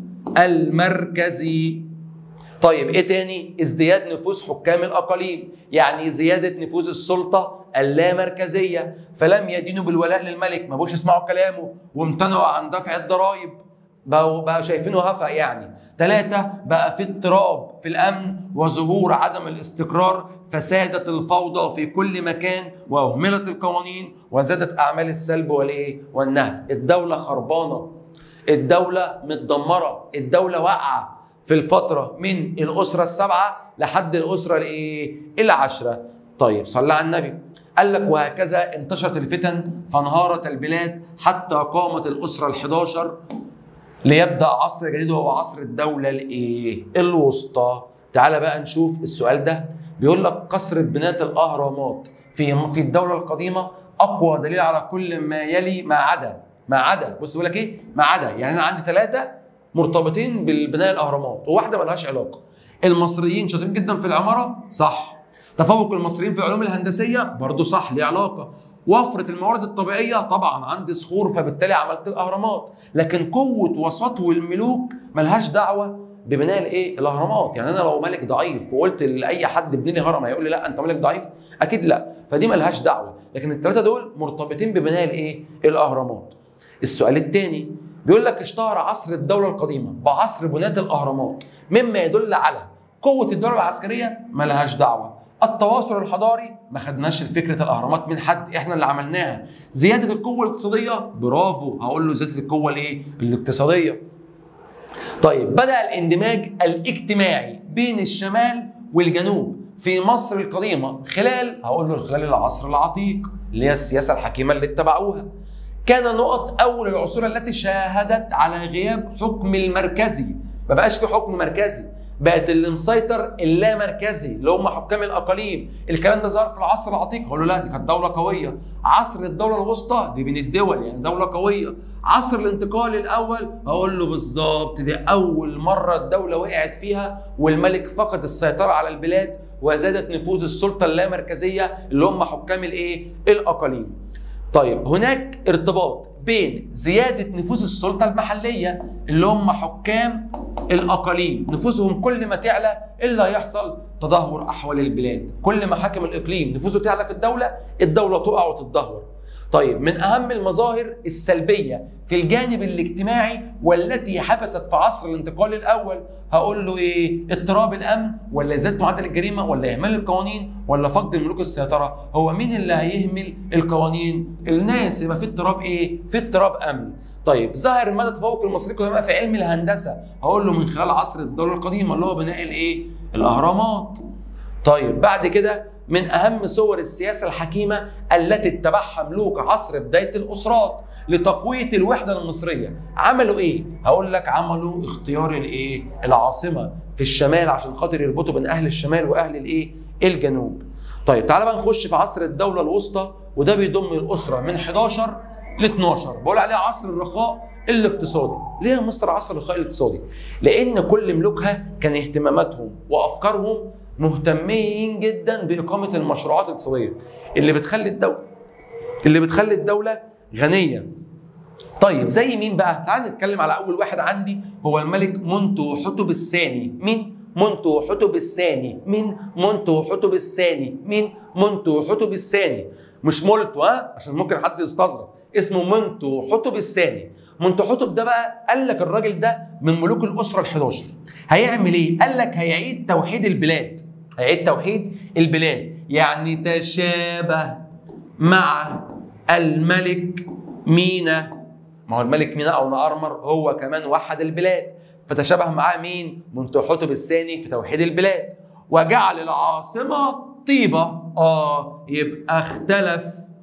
المركزي. طيب ايه تاني؟ ازدياد نفوذ حكام الاقاليم، يعني زيادة نفوذ السلطة اللامركزية، فلم يدينوا بالولاء للملك، ما بقوش يسمعوا كلامه، وامتنعوا عن دفع الضرائب، بقوا بقى شايفينه هفا يعني. ثلاثة، بقى في اضطراب في الأمن وظهور عدم الاستقرار، فسادت الفوضى في كل مكان، وأهملت القوانين، وزادت أعمال السلب والإيه؟ والنهب. الدولة خربانة، الدولة متدمرة، الدولة واقعة في الفترة من الأسرة السبعة لحد الأسرة الإيه؟ العشرة. طيب صلى على النبي. قال لك وهكذا انتشرت الفتن فانهارت البلاد حتى قامت الأسرة الحداشر، ليبدأ عصر جديد وهو عصر الدولة الايه؟ الوسطى. تعال بقى نشوف السؤال ده. بيقول لك كثرة بناء الأهرامات في في الدولة القديمة أقوى دليل على كل ما يلي ما عدا ما عدا بص بيقول لك ايه؟ ما عدا، يعني أنا عندي ثلاثة مرتبطين بالبناء الأهرامات وواحدة مالهاش علاقة. المصريين شاطرين جدا في العمارة، صح. تفوق المصريين في العلوم الهندسية برضه صح، ليه علاقة. وفرة الموارد الطبيعية طبعا، عندي صخور فبالتالي عملت الأهرامات. لكن قوة وسطو الملوك ملهاش دعوة ببناء الايه؟ الأهرامات. يعني أنا لو ملك ضعيف وقلت لأي حد ابني لي هرم هيقول لي لا أنت ملك ضعيف؟ أكيد لا، فدي ملهاش دعوة. لكن الثلاثة دول مرتبطين ببناء الايه؟ الأهرامات. السؤال الثاني بيقول لك اشتهر عصر الدولة القديمة بعصر بناء الأهرامات، مما يدل على قوة الدولة العسكرية ملهاش دعوة، التواصل الحضاري، ما خدناش فكره الاهرامات من حد، احنا اللي عملناها. زياده القوه الاقتصاديه، برافو، هقول له زياده القوه الايه؟ الاقتصاديه. طيب بدا الاندماج الاجتماعي بين الشمال والجنوب في مصر القديمه خلال، هقول له خلال العصر العتيق اللي هي السياسه الحكيمه اللي اتبعوها. كان نقط اول العصور التي شاهدت على غياب حكم المركزي، ما بقاش في حكم مركزي، بقت اللي مسيطر اللامركزي اللي هم حكام الاقاليم. الكلام ده ظهر في العصر العتيق، اقول له لا دي كانت دوله قويه. عصر الدوله الوسطى دي بين الدول يعني دوله قويه. عصر الانتقال الاول اقول له بالظبط دي اول مره الدوله وقعت فيها والملك فقد السيطره على البلاد وزادت نفوذ السلطه اللامركزيه اللي هم حكام الايه؟ الاقاليم. طيب هناك ارتباط بين زياده نفوذ السلطه المحليه اللي هم حكام الاقاليم، نفوذهم كل ما تعلى الا يحصل تدهور احوال البلاد، كل ما حاكم الاقليم نفوذه تعلى في الدوله، الدوله تقع وتتدهور. طيب من اهم المظاهر السلبيه في الجانب الاجتماعي والتي حدثت في عصر الانتقال الاول، هقول له ايه؟ اضطراب الامن، ولا زياده معدل الجريمه، ولا اهمال القوانين، ولا فقد الملوك السيطره؟ هو مين اللي هيهمل القوانين؟ الناس، يبقى في اضطراب ايه؟ في اضطراب امن. طيب ظهر مدى تفوق المصريين القدماء في علم الهندسه، هقول له من خلال عصر الدوله القديمه اللي هو بناء الايه؟ الاهرامات. طيب بعد كده من اهم صور السياسه الحكيمه التي اتبعها ملوك عصر بدايه الاسرات لتقويه الوحده المصريه، عملوا ايه؟ هقول لك عملوا اختيار الايه؟ العاصمه في الشمال عشان خاطر يربطوا بين اهل الشمال واهل الايه؟ الجنوب. طيب تعالى بقى نخش في عصر الدوله الوسطى، وده بيضم الاسره من حداشر ل اتناشر، بقول عليه عصر الرخاء الاقتصادي. ليه مصر عصر الرخاء الاقتصادي؟ لان كل ملوكها كان اهتماماتهم وافكارهم مهتمين جدا باقامه المشروعات الاقتصاديه اللي بتخلي الدوله اللي بتخلي الدوله غنيه. طيب زي مين بقى؟ تعال نتكلم على اول واحد عندي، هو الملك منتوحتب الثاني. مين؟ منتوحتب الثاني. مين؟ منتوحتب الثاني. مين؟ منتوحتب الثاني. مش مولتو، ها؟ عشان ممكن حد يستظرف، اسمه منتوحتب الثاني. منتوحتب ده بقى قال لك الراجل ده من ملوك الاسره الحداشر، هيعمل ايه؟ قال لك هيعيد توحيد البلاد. هيعيد توحيد البلاد، يعني تشابه مع الملك مينا. ما هو الملك مينا او نعرمر هو كمان وحد البلاد، فتشابه معاه مين؟ منتوحتب الثاني في توحيد البلاد. وجعل العاصمه طيبه، اه يبقى اختلف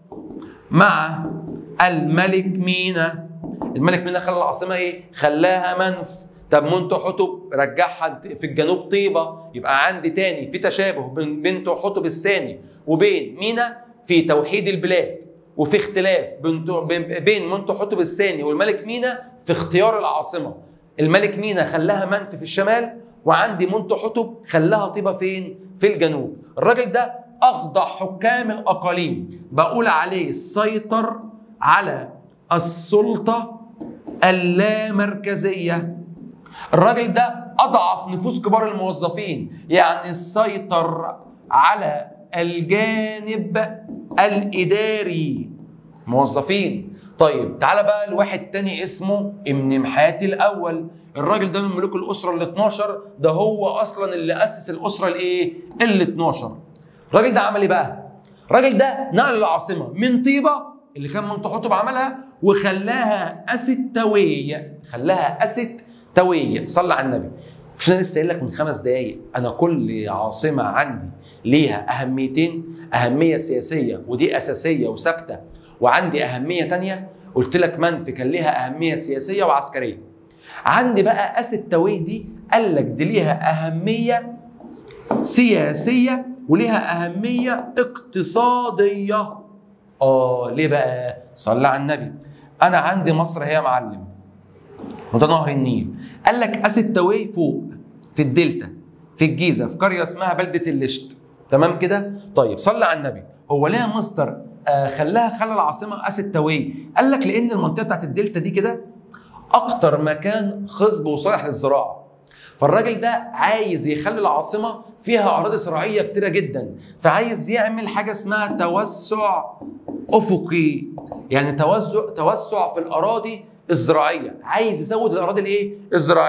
مع الملك مينا. الملك مينا خلى العاصمه ايه؟ خلاها منف. طب منتوحتب رجعها في الجنوب طيبه، يبقى عندي تاني في تشابه بين منتوحتب الثاني وبين مينا في توحيد البلاد، وفي اختلاف بين منتوحتب الثاني والملك مينا في اختيار العاصمه. الملك مينا خلاها منف في الشمال، وعندي منتوحتب خلاها طيبه فين؟ في الجنوب. الراجل ده اخضع حكام الاقاليم، بقول عليه سيطر على السلطه اللامركزيه. الراجل ده اضعف نفوس كبار الموظفين، يعني سيطر على الجانب الاداري موظفين. طيب تعالى بقى لواحد تاني اسمه امنمحات الاول. الراجل ده من ملوك الاسره ال اتناشر، ده هو اصلا اللي اسس الاسره الايه؟ ال اتناشر. الراجل ده عمل ايه بقى؟ الراجل ده نقل العاصمه من طيبه اللي كان منتوحتب عملها وخلاها أستوية، خلاها أستوية. صلى على النبي. مش انا لسه قايل لك من خمس دقايق انا كل عاصمه عندي ليها اهميتين، اهميه سياسيه ودي اساسيه وثابته، وعندي اهميه ثانيه قلت لك منف كان ليها اهميه سياسيه وعسكريه. عندي بقى أستوية دي قال لك دي ليها اهميه سياسيه وليها اهميه اقتصاديه. اه ليه بقى؟ صلى على النبي. انا عندي مصر هي معلم وده نهر النيل، قال لك أستوية فوق في الدلتا في الجيزه في قريه اسمها بلده اللشت، تمام كده؟ طيب صلى على النبي. هو ليه مستر آه خلاها خلى العاصمه أستوية؟ قال لك لان المنطقه بتاعت الدلتا دي كده اكتر مكان خصب وصالح للزراعه، فالراجل ده عايز يخلي العاصمه فيها اراضي زراعيه كتيره جدا، فعايز يعمل حاجه اسمها توسع افقي، يعني توسع توسع في الاراضي الزراعيه، عايز يزود الاراضي الايه؟ الزراعيه.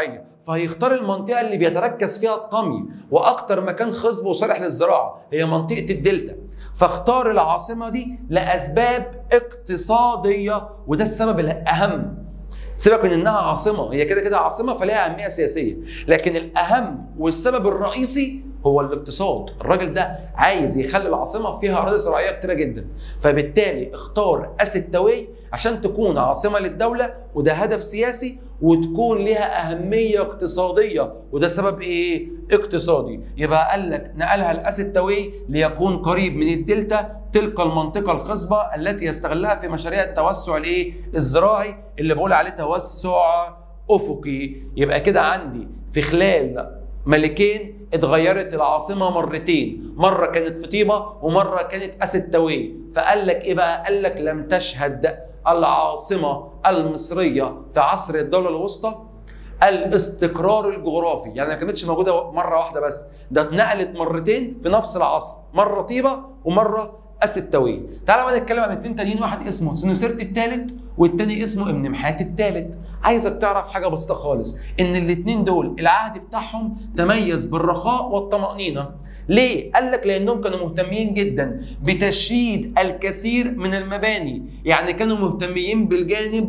فهيختار المنطقه اللي بيتركز فيها الطمي واكتر مكان خصب وصالح للزراعه هي منطقه الدلتا. فاختار العاصمه دي لاسباب اقتصاديه، وده السبب الاهم. سيبك من انها عاصمه، هي كده كده عاصمه فليها اهميه سياسيه، لكن الاهم والسبب الرئيسي هو الاقتصاد. الراجل ده عايز يخلي العاصمه فيها اراضي زراعيه كتيره جدا، فبالتالي اختار اسيتاوي عشان تكون عاصمه للدوله، وده هدف سياسي، وتكون لها اهميه اقتصاديه، وده سبب ايه؟ اقتصادي. يبقى قال لك نقلها لاسيتاوي ليكون قريب من الدلتا، تلك المنطقه الخصبه التي يستغلها في مشاريع التوسع الايه؟ الزراعي اللي بقول عليه توسع افقي. يبقى كده عندي في خلال ملكين اتغيرت العاصمه مرتين، مره كانت في طيبه ومره كانت اسيتاوي. فقال لك ايه بقى؟ قال لك لم تشهد العاصمه المصريه في عصر الدوله الوسطى الاستقرار الجغرافي، يعني ما كانتش موجوده مره واحده بس، ده اتنقلت مرتين في نفس العصر، مره طيبه ومره اسيتاوي. تعالى بقى نتكلم عن اتنين تانيين، واحد اسمه سنوسرتي الثالث والتاني اسمه امنمحات الثالث. عايزك تعرف حاجه بسيطه خالص، ان الاثنين دول العهد بتاعهم تميز بالرخاء والطمانينه. ليه؟ قال لك لانهم كانوا مهتمين جدا بتشييد الكثير من المباني، يعني كانوا مهتمين بالجانب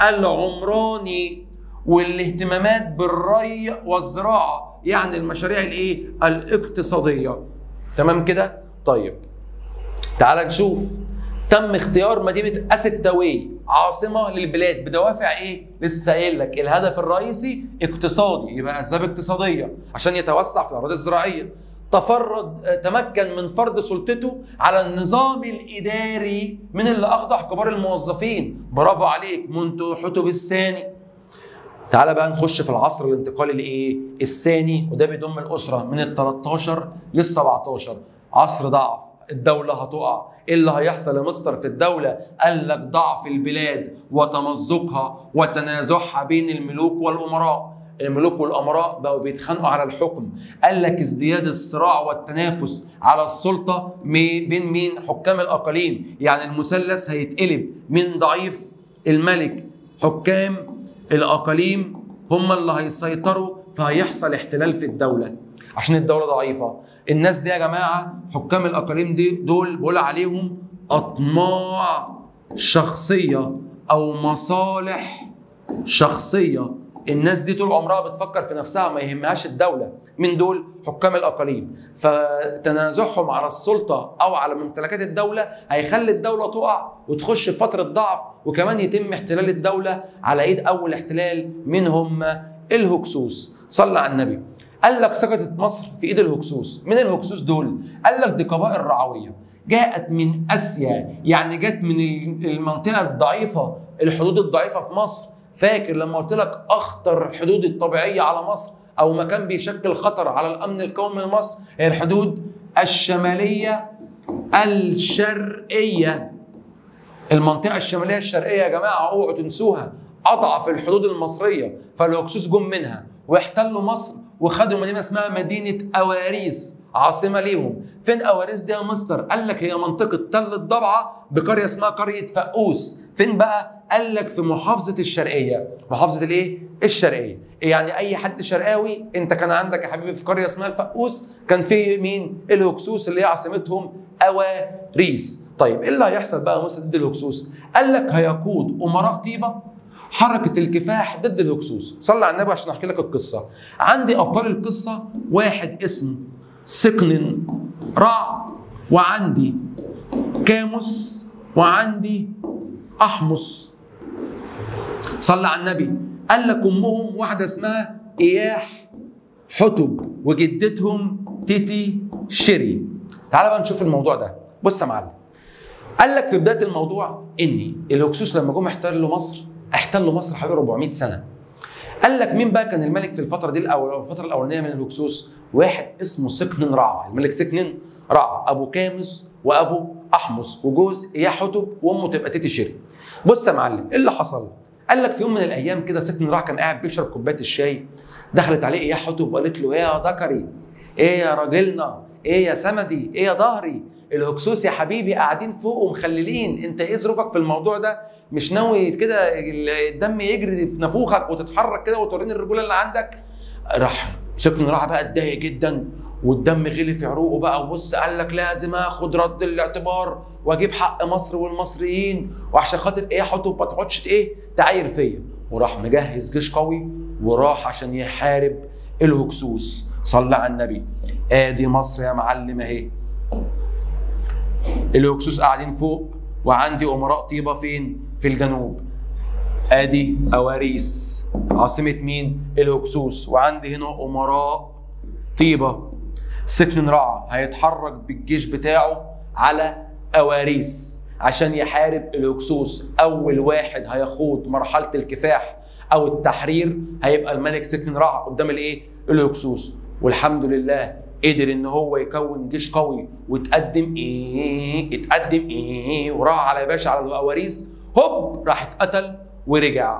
العمراني والاهتمامات بالري والزراعه، يعني المشاريع الايه؟ الاقتصاديه. تمام كده؟ طيب تعال نشوف تم اختيار مدينه اسيتاوي عاصمه للبلاد بدوافع ايه؟ لسه قايل لك الهدف الرئيسي اقتصادي، يبقى اسباب اقتصاديه عشان يتوسع في الاراضي الزراعيه. تفرد تمكن من فرض سلطته على النظام الاداري من اللي اخضع كبار الموظفين. برافو عليك منتو حتب الثاني. تعالى بقى نخش في العصر الانتقالي الايه؟ الثاني، وده بيضم الاسره من ال تلتاشر لل سبعتاشر. عصر ضعف، الدوله هتقع. ايه اللي هيحصل يا مستر في الدوله؟ قال لك ضعف البلاد وتمزقها وتنازعها بين الملوك والامراء. الملوك والامراء بقوا بيتخانقوا على الحكم. قال لك ازدياد الصراع والتنافس على السلطه بين مين؟ حكام الاقاليم، يعني المثلث هيتقلب من ضعيف الملك، حكام الاقاليم هم اللي هيسيطروا، فهيحصل احتلال في الدوله عشان الدوله ضعيفه. الناس دي يا جماعه حكام الاقاليم دي دول بقول عليهم اطماع شخصيه او مصالح شخصيه. الناس دي طول عمرها بتفكر في نفسها، ما يهمهاش الدوله. من دول حكام الاقاليم، فتنازعهم على السلطه او على ممتلكات الدوله هيخلي الدوله تقع وتخش في فتره ضعف، وكمان يتم احتلال الدوله على ايد اول احتلال منهم الهكسوس. صلى على النبي. قال لك سقطت مصر في ايد الهكسوس. من الهكسوس دول؟ قال لك دي قبائل رعويه جاءت من اسيا، يعني جت من المنطقه الضعيفه، الحدود الضعيفه في مصر. فاكر لما قلت لك اخطر الحدود الطبيعيه على مصر او مكان بيشكل خطر على الامن القومي لمصر هي الحدود الشماليه الشرقيه. المنطقه الشماليه الشرقيه يا جماعه اوعوا تنسوها، اضعف الحدود المصريه، فالهكسوس جم منها واحتلوا مصر وخدوا مدينه اسمها مدينه اواريس عاصمه ليهم. فين اواريس دي يا مستر؟ قال لك هي منطقه تل الضبعه بقريه اسمها قريه فقوس. فين بقى؟ قال لك في محافظه الشرقيه. محافظه الايه؟ الشرقيه. يعني اي حد شرقاوي انت كان عندك يا حبيبي في قريه اسمها الفقوس كان في مين؟ الهكسوس اللي هي عاصمتهم اواريس. طيب ايه اللي هيحصل بقى يا مستر ضد الهكسوس؟ قال لك هيقود امراء طيبه حركه الكفاح ضد الهكسوس. صلى على النبي عشان احكي لك القصه. عندي ابطال القصه واحد اسمه سقن رع، وعندي كاموس، وعندي احمس. صلى على النبي. قال لك امهم واحده اسمها اياح حتب وجدتهم تيتي شيري. تعال بقى نشوف الموضوع ده. بص يا معلم، قال لك في بدايه الموضوع ان الهكسوس لما جم احتلوا مصر احتلوا مصر حوالي أربعمائة سنه. قال لك مين بقى كان الملك في الفتره دي الاول الفتره الاولانيه من الهكسوس؟ واحد اسمه سقن رع. الملك سقن رع ابو كامس وابو احمس وجوز اياح حتب وامه تبقى تيتي شيري. بص يا معلم ايه اللي حصل؟ قال لك في يوم من الايام كده سقن رع كان قاعد بيشرب كوبايه الشاي، دخلت عليه اياح حتب وقالت له ايه يا ذكري؟ ايه يا راجلنا؟ ايه يا سمدي؟ ايه يا ظهري؟ الهكسوس يا حبيبي قاعدين فوق ومخللين، انت ايه ظروفك في الموضوع ده؟ مش ناوي كده الدم يجري في نافوخك وتتحرك كده وتوريني الرجوله اللي عندك؟ راح سكن رعا بقى اتضايق جدا والدم غلي في عروقه بقى، وبص قال لك لازم اخد رد الاعتبار واجيب حق مصر والمصريين، وعشان خاطر ايه حطوا ما تقعدش ايه تعاير فيا، وراح مجهز جيش قوي وراح عشان يحارب الهكسوس. صلى على النبي. ادي مصر يا معلم اهي، الهكسوس قاعدين فوق وعندي امراء طيبه فين؟ في الجنوب. ادي اواريس عاصمه مين؟ الهكسوس، وعندي هنا امراء طيبه. سكن رعا هيتحرك بالجيش بتاعه على اواريس عشان يحارب الهكسوس. اول واحد هيخوض مرحله الكفاح او التحرير هيبقى الملك سكن رعا قدام الايه؟ الهكسوس. والحمد لله قدر ان هو يكون جيش قوي وتقدم ايه؟ اتقدم ايه؟ وراح على يا باشا على الاواريس، هوب راح اتقتل ورجع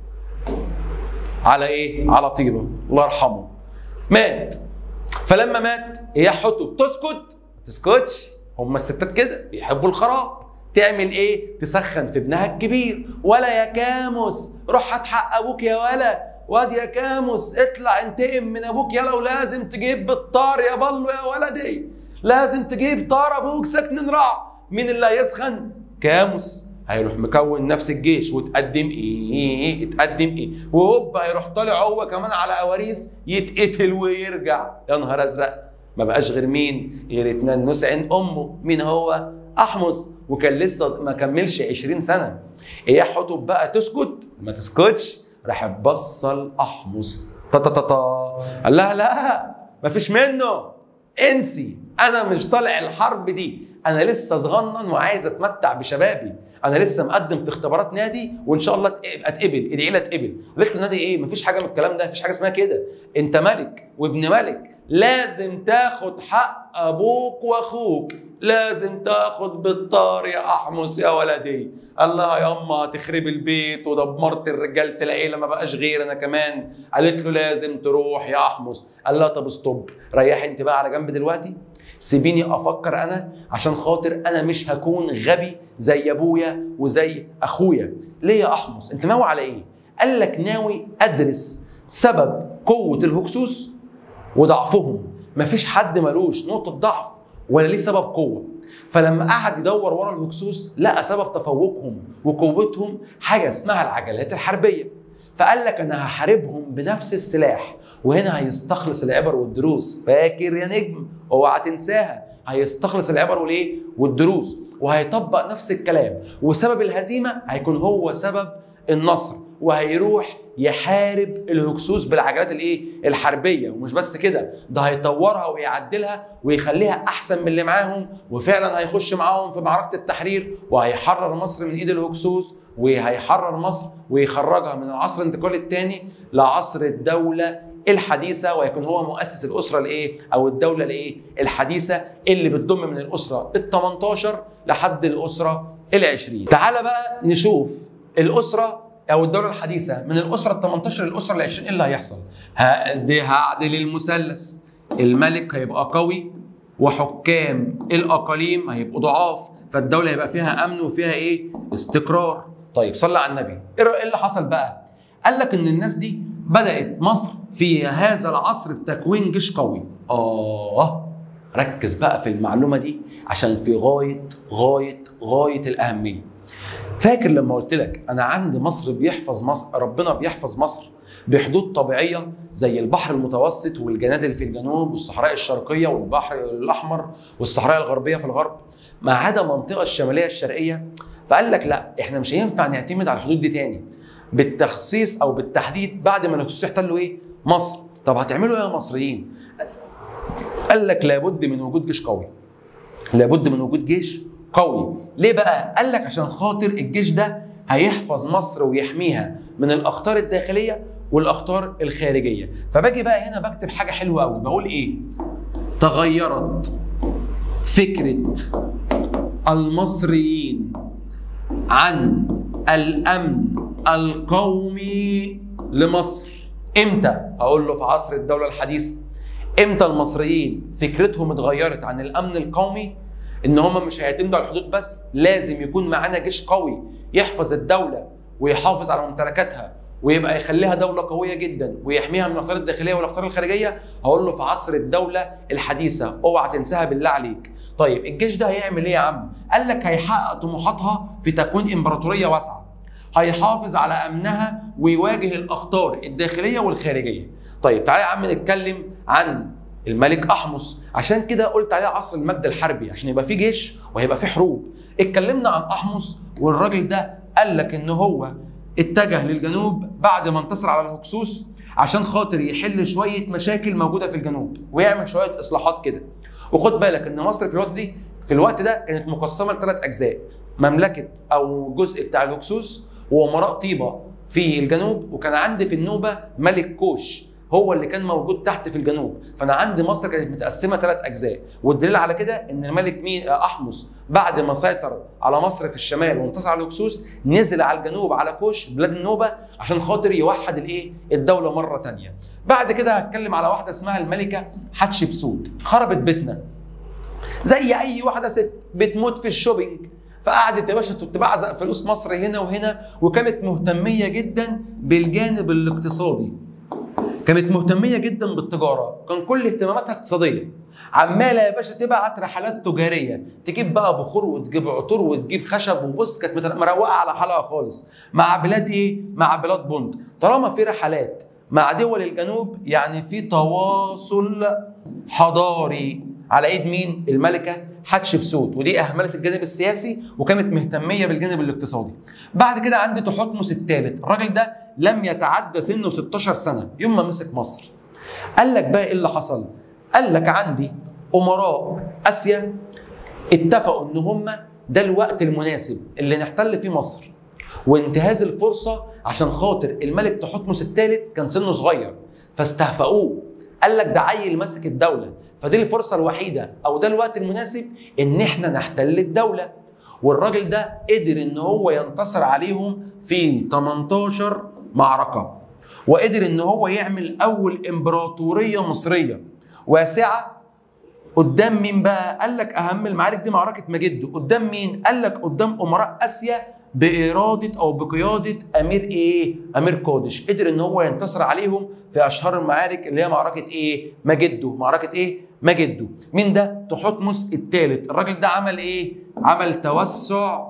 على ايه؟ على طيبه، الله يرحمه. مات. فلما مات هي حطه تسكت؟ ما تسكتش، هم الستات كده بيحبوا الخراب. تعمل ايه؟ تسخن في ابنها الكبير، ولا يا كاموس روح هات حق ابوك يا ولا، واد يا كاموس اطلع انتقم من ابوك يلا، ولازم تجيب بالطار يا بلو يا ولدي، لازم تجيب طار ابوك سكن رعا. مين اللي هيسخن؟ كاموس. هيروح مكون نفس الجيش وتقدم ايه؟ اتقدم ايه؟ وهوب هيروح طالع هو كمان على اواريس يتقتل ويرجع. يا نهار ازرق، ما بقاش غير مين؟ غير اتنين نسعين امه. مين هو؟ احمس. وكان لسه ما كملش عشرين سنه. ايه حطب بقى تسكت؟ ما تسكتش. راح بصل احمس تا تا تا تا، قال لها لا مفيش منه، انسي، انا مش طالع الحرب دي، انا لسه صغنن وعايز اتمتع بشبابي، انا لسه مقدم في اختبارات نادي وان شاء الله اتقبل، ادعي لي اتقبل. قالت له نادي ايه؟ مفيش حاجه من الكلام ده، مفيش حاجه اسمها كده، انت ملك وابن ملك، لازم تاخد حق ابوك واخوك، لازم تاخد بالطار يا احمس يا ولدي. الله يا اما تخرب البيت ودمرت رجاله العيله، ما بقاش غير انا كمان. قالت له لازم تروح يا احمس. قال لها طب استوب، ريحي انت بقى على جنب دلوقتي، سيبيني افكر انا، عشان خاطر انا مش هكون غبي زي ابويا وزي اخويا. ليه يا احمس؟ انت ناوي على ايه؟ قال لك ناوي ادرس سبب قوه الهكسوس وضعفهم. مفيش حد ملوش نقطه ضعف ولا ليه سبب قوه. فلما قعد يدور ورا الهكسوس لقى سبب تفوقهم وقوتهم حاجه اسمها العجلات الحربيه. فقال لك انا هحاربهم بنفس السلاح، وهنا هيستخلص العبر والدروس. فاكر يا نجم؟ اوعى تنساها، هيستخلص العبر والايه؟ والدروس، وهيطبق نفس الكلام. وسبب الهزيمه هيكون هو سبب النصر، وهيروح يحارب الهكسوس بالعجلات الايه؟ الحربيه. ومش بس كده، ده هيطورها ويعدلها ويخليها احسن من اللي معاهم، وفعلا هيخش معاهم في معركه التحرير وهيحرر مصر من ايد الهكسوس، وهيحرر مصر ويخرجها من العصر الانتقالي الثاني لعصر الدوله الحديثه، ويكون هو مؤسس الاسره الايه؟ او الدوله الايه؟ الحديثه اللي بتضم من الاسره ال تمنتاشر لحد الاسره ال عشرين. تعال بقى نشوف الاسره او الدوله الحديثه من الاسره ال تمنتاشر للاسره ال عشرين ايه اللي هيحصل. هعدل المثلث، الملك هيبقى قوي وحكام الاقاليم هيبقوا ضعاف، فالدوله هيبقى فيها امن وفيها ايه؟ استقرار. طيب صلى على النبي. ايه اللي حصل بقى؟ قال لك ان الناس دي بدات مصر في هذا العصر بتكوين جيش قوي. اه ركز بقى في المعلومه دي عشان في غايه غايه غايه الاهميه. فاكر لما قلت لك انا عندي مصر بيحفظ مصر، ربنا بيحفظ مصر بحدود طبيعيه زي البحر المتوسط والجنادل في الجنوب والصحراء الشرقيه والبحر الاحمر والصحراء الغربيه في الغرب، ما عدا المنطقه الشماليه الشرقيه. فقال لك لا، احنا مش هينفع نعتمد على الحدود دي تاني بالتخصيص او بالتحديد بعد ما الهكسوس يحتلوا ايه؟ مصر. طب هتعملوا ايه يا مصريين؟ قال لك لابد من وجود جيش قوي، لابد من وجود جيش قوي. ليه بقى؟ قال لك عشان خاطر الجيش ده هيحفظ مصر ويحميها من الاخطار الداخليه والاخطار الخارجيه. فباجي بقى هنا بكتب حاجه حلوه قوي، بقول ايه؟ تغيرت فكره المصريين عن الامن القومي لمصر. امتى؟ اقول له في عصر الدوله الحديثه. امتى المصريين فكرتهم اتغيرت عن الامن القومي؟ ان هم مش هيعتمدوا على الحدود بس، لازم يكون معانا جيش قوي يحفظ الدوله ويحافظ على ممتلكاتها ويبقى يخليها دوله قويه جدا ويحميها من الاخطار الداخليه والاخطار الخارجيه، هقول له في عصر الدوله الحديثه اوعى تنساها بالله عليك. طيب الجيش ده هيعمل ايه يا عم؟ قال لك هيحقق طموحاتها في تكوين امبراطوريه واسعه، هيحافظ على امنها ويواجه الاخطار الداخليه والخارجيه. طيب تعالى يا عم نتكلم عن الملك احمس، عشان كده قلت عليه عصر المجد الحربي، عشان يبقى في جيش وهيبقى في حروب. اتكلمنا عن احمس، والراجل ده قال لك ان هو اتجه للجنوب بعد ما انتصر على الهكسوس عشان خاطر يحل شويه مشاكل موجوده في الجنوب ويعمل شويه اصلاحات كده. وخد بالك ان مصر في الوقت دي في الوقت ده كانت مقسمه لثلاث اجزاء، مملكه او جزء بتاع الهكسوس وامراء طيبه في الجنوب، وكان عندي في النوبه ملك كوش هو اللي كان موجود تحت في الجنوب. فانا عندي مصر كانت متقسمه ثلاث اجزاء، والدليل على كده ان الملك مين احمس بعد ما سيطر على مصر في الشمال وانتصر على الهكسوس نزل على الجنوب على كوش بلاد النوبه عشان خاطر يوحد الايه الدوله مره ثانيه. بعد كده هتكلم على واحده اسمها الملكه حتشبسوت، خربت بيتنا زي اي واحده ست بتموت في الشوبينج، فقعدت يا باشا تبعزق فلوس مصر هنا وهنا، وكانت مهتميه جدا بالجانب الاقتصادي، كانت مهتميه جدا بالتجاره، كان كل اهتماماتها اقتصاديه، عماله يا باشا تبعت رحلات تجاريه، تجيب بقى بخور وتجيب عطور وتجيب خشب، وبص كانت مروقه على حالها خالص مع بلاد ايه؟ مع بلاد بونت. طالما في رحلات مع دول الجنوب يعني في تواصل حضاري على ايد مين؟ الملكه حتشبسوت، ودي اهملت الجانب السياسي وكانت مهتميه بالجانب الاقتصادي. بعد كده عندي تحتمس الثالث، الراجل ده لم يتعدى سنه ستاشر سنه يوم ما مسك مصر. قال لك بقى ايه اللي حصل؟ قال لك عندي امراء اسيا اتفقوا ان هم ده الوقت المناسب اللي نحتل فيه مصر وانتهاز الفرصه، عشان خاطر الملك تحتمس الثالث كان سنه صغير فاستهفأوه. قال لك ده عيل ماسك الدوله، فدي الفرصه الوحيده او ده الوقت المناسب ان احنا نحتل الدوله. والراجل ده قدر ان هو ينتصر عليهم في تمنتاشر معركه، وقدر ان هو يعمل اول امبراطوريه مصريه واسعه. قدام مين بقى؟ قال لك اهم المعارك دي معركه مجده. قدام مين؟ قال لك قدام امراء اسيا باراده او بقياده امير ايه؟ امير قادش. قدر ان هو ينتصر عليهم في اشهر المعارك اللي هي معركه ايه؟ مجده. معركه ايه؟ مجده. مين ده؟ تحتمس الثالث. الراجل ده عمل ايه؟ عمل توسع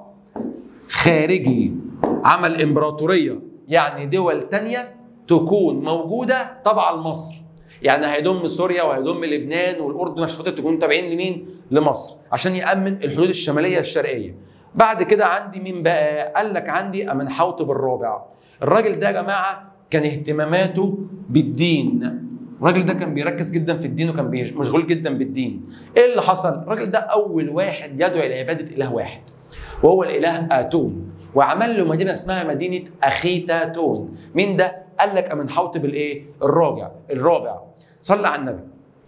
خارجي، عمل امبراطوريه، يعني دول تانية تكون موجوده تبع لمصر، يعني هيضم سوريا وهيضم لبنان والاردن عشان خاطر تكونوا تابعين لمين؟ لمصر، عشان يامن الحدود الشماليه الشرقيه. بعد كده عندي مين بقى؟ قال لك عندي امنحوتب الرابع. الراجل ده يا جماعه كان اهتماماته بالدين، الراجل ده كان بيركز جدا في الدين وكان مشغول جدا بالدين. ايه اللي حصل؟ الراجل ده اول واحد يدعو الى عباده اله واحد وهو الاله اتون، وعمل له مدينه اسمها مدينه اخيتاتون. مين ده؟ قال لك امنحوتب الايه؟ الرابع الرابع. صلى على النبي.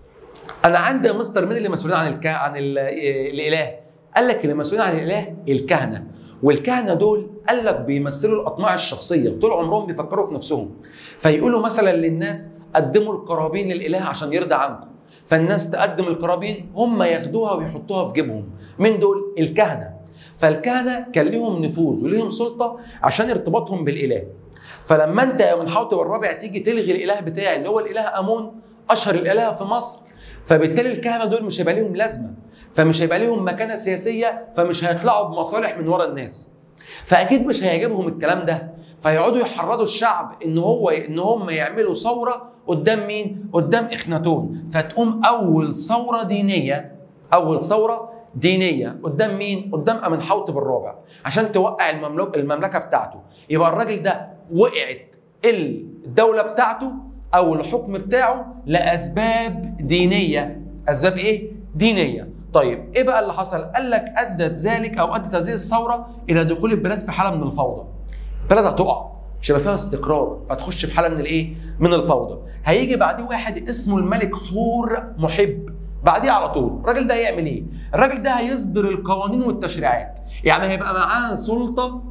انا عندي يا مستر مين اللي مسؤولين عن الك... عن ال... الاله؟ قال لك اللي مسؤولين عن الاله الكهنه، والكهنه دول قال لك بيمثلوا الاطماع الشخصيه وطول عمرهم بيفكروا في نفسهم، فيقولوا مثلا للناس قدموا القرابين للاله عشان يرضى عنكم، فالناس تقدم القرابين هم ياخدوها ويحطوها في جيبهم. من دول؟ الكهنه. فالكهنه كان لهم نفوذ ولهم سلطه عشان ارتباطهم بالاله. فلما انت يا منحوتب الرابع تيجي تلغي الاله بتاعي اللي هو الاله امون اشهر الاله في مصر، فبالتالي الكهنه دول مش هيبقى لهم لازمه، فمش هيبقى لهم مكانه سياسيه، فمش هيطلعوا بمصالح من ورا الناس، فاكيد مش هيعجبهم الكلام ده، فيقعدوا يحرضوا الشعب ان هو ان هم يعملوا ثوره قدام مين؟ قدام اخناتون. فتقوم اول ثوره دينيه، اول ثوره دينيه قدام مين؟ قدام امنحوتب الرابع عشان توقع المملكه المملكه بتاعته. يبقى الراجل ده وقعت الدوله بتاعته او الحكم بتاعه لاسباب دينيه. اسباب ايه؟ دينيه. طيب ايه بقى اللي حصل؟ قال لك ادت ذلك او ادت هذه الثوره الى دخول البلاد في حاله من الفوضى. البلد هتقع، مش هيبقى فيها استقرار، هتخش في حاله من الايه؟ من الفوضى. هيجي بعديه واحد اسمه الملك حور محب بعديه على طول. الراجل ده هيعمل ايه؟ الراجل ده هيصدر القوانين والتشريعات، يعني هيبقى معاه سلطه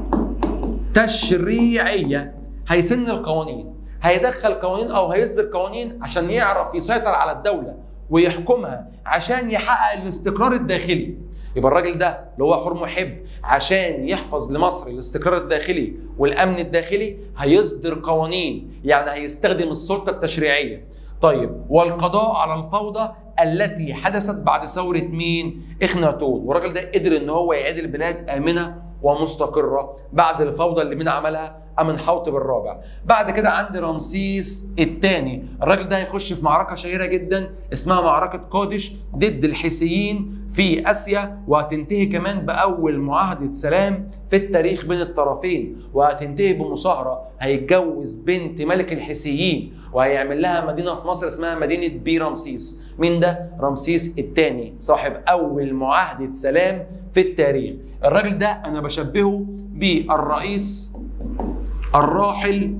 تشريعيه، هيسن القوانين، هيدخل قوانين او هيصدر قوانين عشان يعرف يسيطر على الدوله ويحكمها عشان يحقق الاستقرار الداخلي. يبقى الراجل ده اللي هو حور محب عشان يحفظ لمصر الاستقرار الداخلي والامن الداخلي، هيصدر قوانين، يعني هيستخدم السلطه التشريعيه. طيب والقضاء على الفوضى التي حدثت بعد ثوره مين؟ اخناتون. والراجل ده قدر ان هو يعيد البلاد امنه ومستقره بعد الفوضى اللي مين عملها؟ امنحوتب الرابع. بعد كده عندي رمسيس الثاني، الراجل ده هيخش في معركه شهيره جدا اسمها معركه قادش ضد الحيثيين في اسيا، وهتنتهي كمان باول معاهده سلام في التاريخ بين الطرفين، وهتنتهي بمصاهره هيتجوز بنت ملك الحيثيين وهيعمل لها مدينه في مصر اسمها مدينه بي رمسيس. مين ده؟ رمسيس الثاني صاحب اول معاهده سلام في التاريخ. الراجل ده انا بشبهه بالرئيس الراحل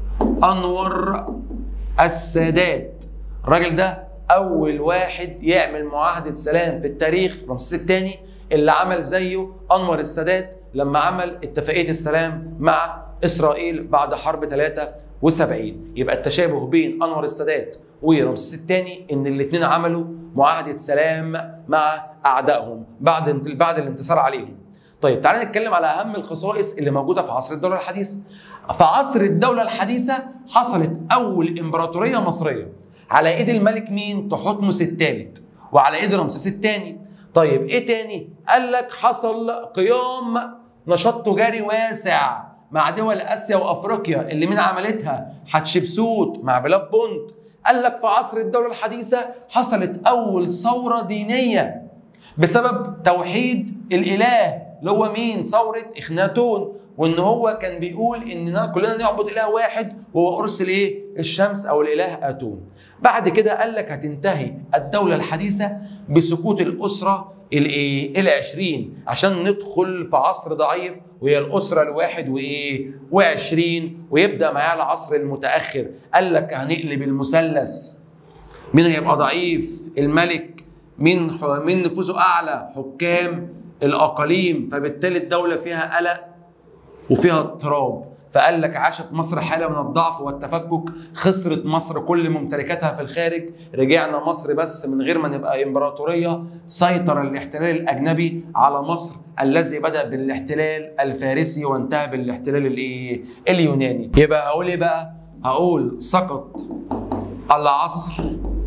انور السادات. الراجل ده اول واحد يعمل معاهده سلام في التاريخ، رمسيس الثاني، اللي عمل زيه انور السادات لما عمل اتفاقيه السلام مع اسرائيل بعد حرب ثلاثة وسبعين. يبقى التشابه بين انور السادات ورمسيس الثاني ان الاثنين عملوا معاهده سلام مع اعدائهم بعد بعد الانتصار عليهم. طيب تعالى نتكلم على اهم الخصائص اللي موجوده في عصر الدوله الحديثه. في عصر الدوله الحديثه حصلت اول امبراطوريه مصريه على ايد الملك مين؟ تحتمس الثالث، وعلى ايد رمسيس الثاني. طيب ايه تاني؟ قال لك حصل قيام نشاط تجاري واسع مع دول اسيا وافريقيا اللي من عملتها؟ حتشبسوت مع بلاد بونت. قال لك في عصر الدوله الحديثه حصلت اول ثوره دينيه بسبب توحيد الاله اللي هو مين؟ ثوره اخناتون، وان هو كان بيقول اننا كلنا نعبد اله واحد وهو ارسل ايه؟ الشمس او الاله اتون. بعد كده قال لك هتنتهي الدوله الحديثه بسقوط الاسره الايه؟ العشرين، عشان ندخل في عصر ضعيف وهي الاسره الواحد وايه؟ وعشرين، ويبدا معاها العصر المتاخر. قال لك هنقلب المثلث، مين هيبقى ضعيف؟ الملك. مين مين نفوذه اعلى؟ حكام الاقاليم، فبالتالي الدوله فيها قلق وفيها اضطراب. فقال لك عاشت مصر حاله من الضعف والتفكك، خسرت مصر كل ممتلكاتها في الخارج، رجعنا مصر بس من غير ما نبقى امبراطوريه. سيطر الاحتلال الاجنبي على مصر الذي بدا بالاحتلال الفارسي وانتهى بالاحتلال الايه؟ اليوناني. يبقى هقول ايه بقى؟ هقول سقط العصر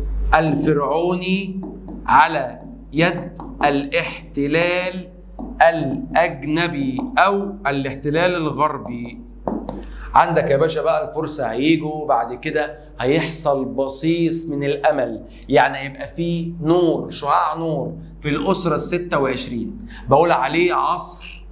الفرعوني على يد الاحتلال الأجنبي أو الاحتلال الغربي. عندك يا باشا بقى الفرس هيجوا بعد كده، هيحصل بصيص من الأمل، يعني هيبقى فيه نور، شعاع نور في الأسرة الستة وعشرين، بقول عليه عصر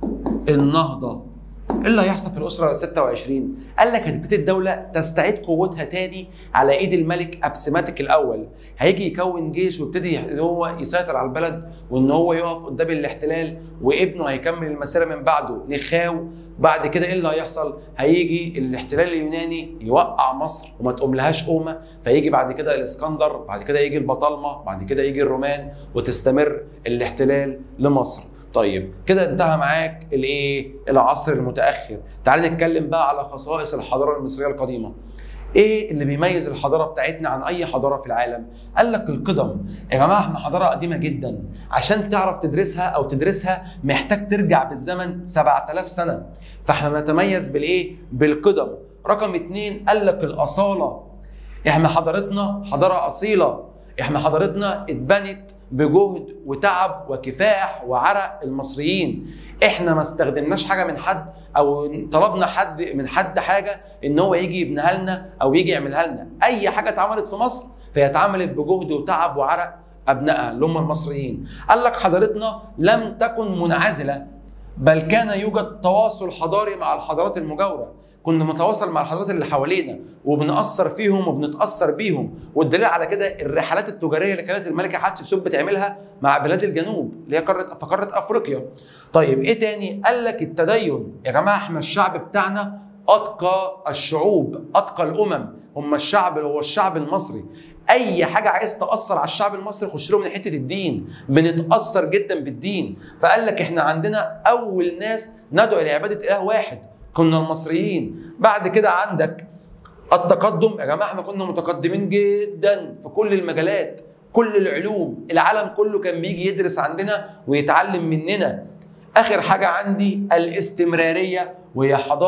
النهضة. ايه اللي هيحصل في الاسره ستة وعشرين؟ قال لك هتبتدي الدوله تستعيد قوتها تاني على ايد الملك ابسماتك الاول. هيجي يكون جيش ويبتدي ان هو يسيطر على البلد وان هو يقف قدام الاحتلال، وابنه هيكمل المسيره من بعده نخاو. بعد كده ايه اللي هيحصل؟ هيجي الاحتلال اليوناني يوقع مصر وما تقوم لهاش قومه، فيجي بعد كده الاسكندر، بعد كده يجي البطالمه، بعد كده يجي الرومان، وتستمر الاحتلال لمصر. طيب كده انتهى معاك الايه؟ العصر المتاخر. تعال نتكلم بقى على خصائص الحضاره المصريه القديمه. ايه اللي بيميز الحضاره بتاعتنا عن اي حضاره في العالم؟ قال لك القدم. يا جماعه احنا حضاره قديمه جدا، عشان تعرف تدرسها او تدرسها محتاج ترجع بالزمن سبعة آلاف سنه، فاحنا نتميز بالايه؟ بالقدم. رقم اتنين قال لك الاصاله. احنا حضارتنا حضاره اصيله، احنا حضارتنا اتبنت بجهد وتعب وكفاح وعرق المصريين. احنا ما استخدمناش حاجه من حد او طلبنا حد من حد حاجه ان هو يجي يبنيها لنا او يجي يعملها لنا. اي حاجه اتعملت في مصر فهي اتعملت بجهد وتعب وعرق ابنائها اللي هم المصريين. قال لك حضارتنا لم تكن منعزله، بل كان يوجد تواصل حضاري مع الحضارات المجاوره. كنا بنتواصل مع الحضارات اللي حوالينا وبنأثر فيهم وبنتأثر بيهم، والدليل على كده الرحلات التجاريه اللي كانت الملكه حتشبسوت بتعملها مع بلاد الجنوب اللي هي قاره في قاره افريقيا. طيب ايه تاني؟ قال لك التدين. يا جماعه احنا الشعب بتاعنا اتقى الشعوب، اتقى الامم، هم الشعب اللي هو الشعب المصري. اي حاجه عايز تاثر على الشعب المصري خش له من حته الدين، بنتاثر جدا بالدين. فقال لك احنا عندنا اول ناس ندعو لعباده اله واحد كنا المصريين. بعد كده عندك التقدم. يا جماعه احنا كنا متقدمين جدا في كل المجالات، كل العلوم، العالم كله كان بيجي يدرس عندنا ويتعلم مننا. اخر حاجه عندي الاستمراريه، وهي حضاره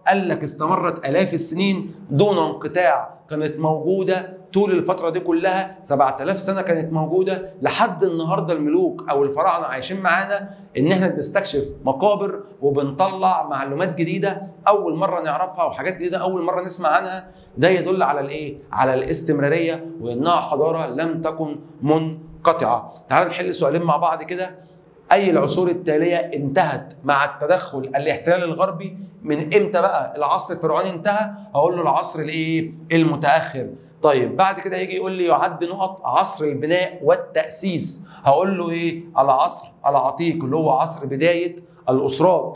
قال لك استمرت آلاف السنين دون انقطاع، كانت موجودة طول الفترة دي كلها، سبعة آلاف سنة كانت موجودة لحد النهاردة. الملوك أو الفراعنة عايشين معانا إن إحنا بنستكشف مقابر وبنطلع معلومات جديدة أول مرة نعرفها وحاجات جديدة أول مرة نسمع عنها. ده يدل على الإيه؟ على الاستمرارية وإنها حضارة لم تكن منقطعة. تعالوا نحل سؤالين مع بعض كده. أي العصور التالية انتهت مع التدخل الاحتلال الغربي؟ من إمتى بقى العصر الفرعوني انتهى؟ هقول له العصر الإيه؟ المتأخر. طيب بعد كده هيجي يقول لي يعد نقط عصر البناء والتأسيس، هقول له إيه؟ العصر العتيق اللي هو عصر بداية الأسرات.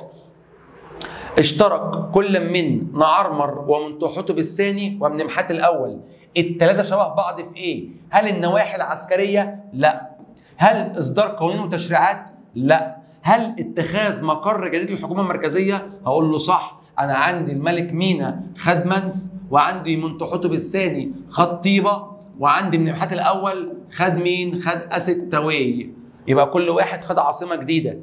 اشترك كل من نعرمر ومنتحتب الثاني ومنمحات الأول. الثلاثة شبه بعض في إيه؟ هل النواحي العسكرية؟ لا. هل إصدار قوانين وتشريعات؟ لا. هل اتخاذ مقر جديد للحكومة المركزية؟ هقول له صح. أنا عندي الملك مينا خد منف، وعندي منتحتب الثاني خد طيبة، وعندي منمحات الأول خد مين؟ خد أستوي. يبقى كل واحد خد عاصمة جديدة.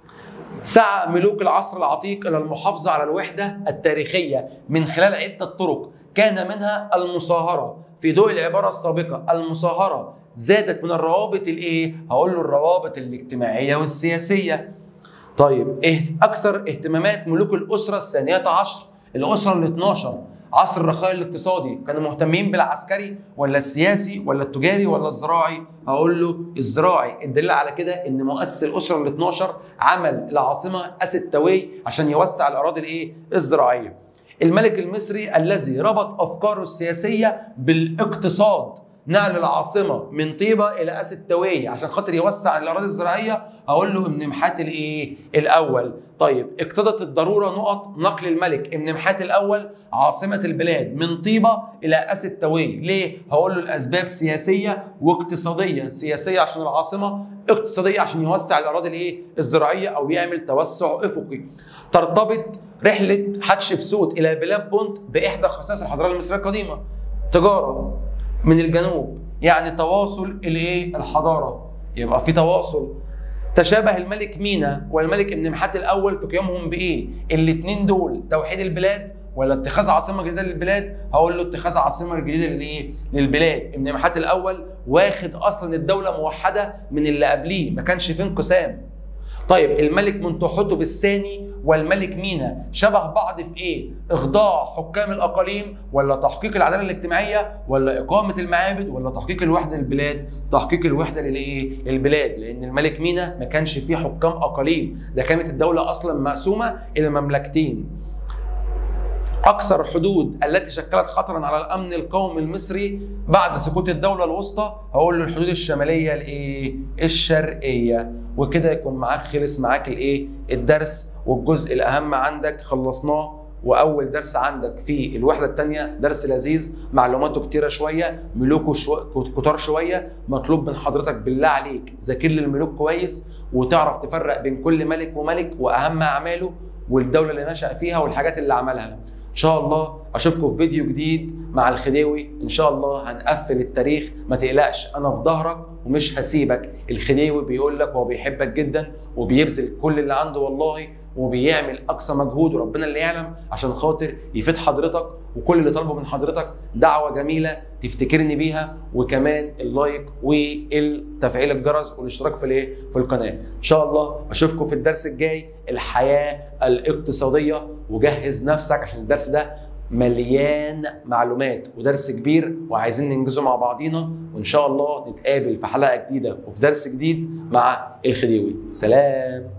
سعى ملوك العصر العتيق إلى المحافظة على الوحدة التاريخية من خلال عدة طرق، كان منها المصاهرة. في ضوء العبارة السابقة المصاهرة زادت من الروابط الايه؟ هقول له الروابط الاجتماعية والسياسية. طيب أكثر اهتمامات ملوك الأسرة الثانية عشر، الأسرة ال اثناشر، عصر الرخاء الاقتصادي، كانوا مهتمين بالعسكري ولا السياسي ولا التجاري ولا الزراعي؟ هقول له الزراعي. الدليل على كده ان مؤسس الاسره ال اثناشر عمل العاصمه أستوي عشان يوسع الاراضي الايه؟ الزراعيه. الملك المصري الذي ربط افكاره السياسيه بالاقتصاد نقل العاصمه من طيبه الى أستوي عشان خاطر يوسع الاراضي الزراعيه، هقول له امنمحات الايه؟ الاول. طيب اقتضت الضروره نقط نقل الملك امنمحات الاول عاصمه البلاد من طيبه الى أستوي. ليه؟ هقول له الاسباب سياسيه واقتصاديه، سياسيه عشان العاصمه، اقتصاديه عشان يوسع الاراضي الايه؟ الزراعيه او يعمل توسع افقي. ترتبط رحله حتشبسوت الى بلاد بونت باحدى خصائص الحضاره المصريه القديمه، تجاره من الجنوب، يعني تواصل الايه؟ الحضاره، يبقى في تواصل. تشابه الملك مينا والملك امنمحات الاول في قيامهم بايه؟ الاثنين دول توحيد البلاد ولا اتخاذ عاصمه جديده للبلاد؟ هقول له اتخاذ عاصمه جديده للايه؟ للبلاد. امنمحات الاول واخد اصلا الدوله موحده من اللي قبليه، ما كانش فيه انقسام. طيب الملك منتحتب الثاني والملك مينا شبه بعض في ايه؟ اخضاع حكام الاقاليم ولا تحقيق العداله الاجتماعيه ولا اقامه المعابد ولا تحقيق الوحده للبلاد؟ تحقيق الوحده للايه؟ للبلاد، لان الملك مينا ما كانش فيه حكام اقاليم، ده كانت الدوله اصلا مقسومه الى مملكتين. أكثر حدود التي شكلت خطرا على الأمن القومي المصري بعد سقوط الدولة الوسطى، هقول له الحدود الشمالية الإيه؟ الشرقية. وكده يكون معاك خلص معاك الإيه؟ الدرس والجزء الأهم عندك خلصناه. وأول درس عندك في الوحدة الثانية درس لذيذ، معلوماته كتيرة شوية، ملوكه شو... كتار شوية. مطلوب من حضرتك بالله عليك ذاكر لي الملوك كويس وتعرف تفرق بين كل ملك وملك وأهم أعماله والدولة اللي نشأ فيها والحاجات اللي عملها. ان شاء الله اشوفكم في فيديو جديد مع الخديوي. ان شاء الله هنقفل التاريخ، ما تقلقش انا في ظهرك ومش هسيبك. الخديوي بيقول لك هو بيحبك جدا وبيبذل كل اللي عنده والله، وبيعمل اقصى مجهود وربنا اللي يعلم عشان خاطر يفيد حضرتك. وكل اللي طالبه من حضرتك دعوه جميله تفتكرني بيها، وكمان اللايك والتفعيل الجرس والاشتراك في الايه؟ في القناه. ان شاء الله اشوفكم في الدرس الجاي، الحياه الاقتصاديه. وجهز نفسك عشان الدرس ده مليان معلومات ودرس كبير وعايزين ننجزه مع بعضينا. وان شاء الله نتقابل في حلقه جديده وفي درس جديد مع الخديوي. سلام.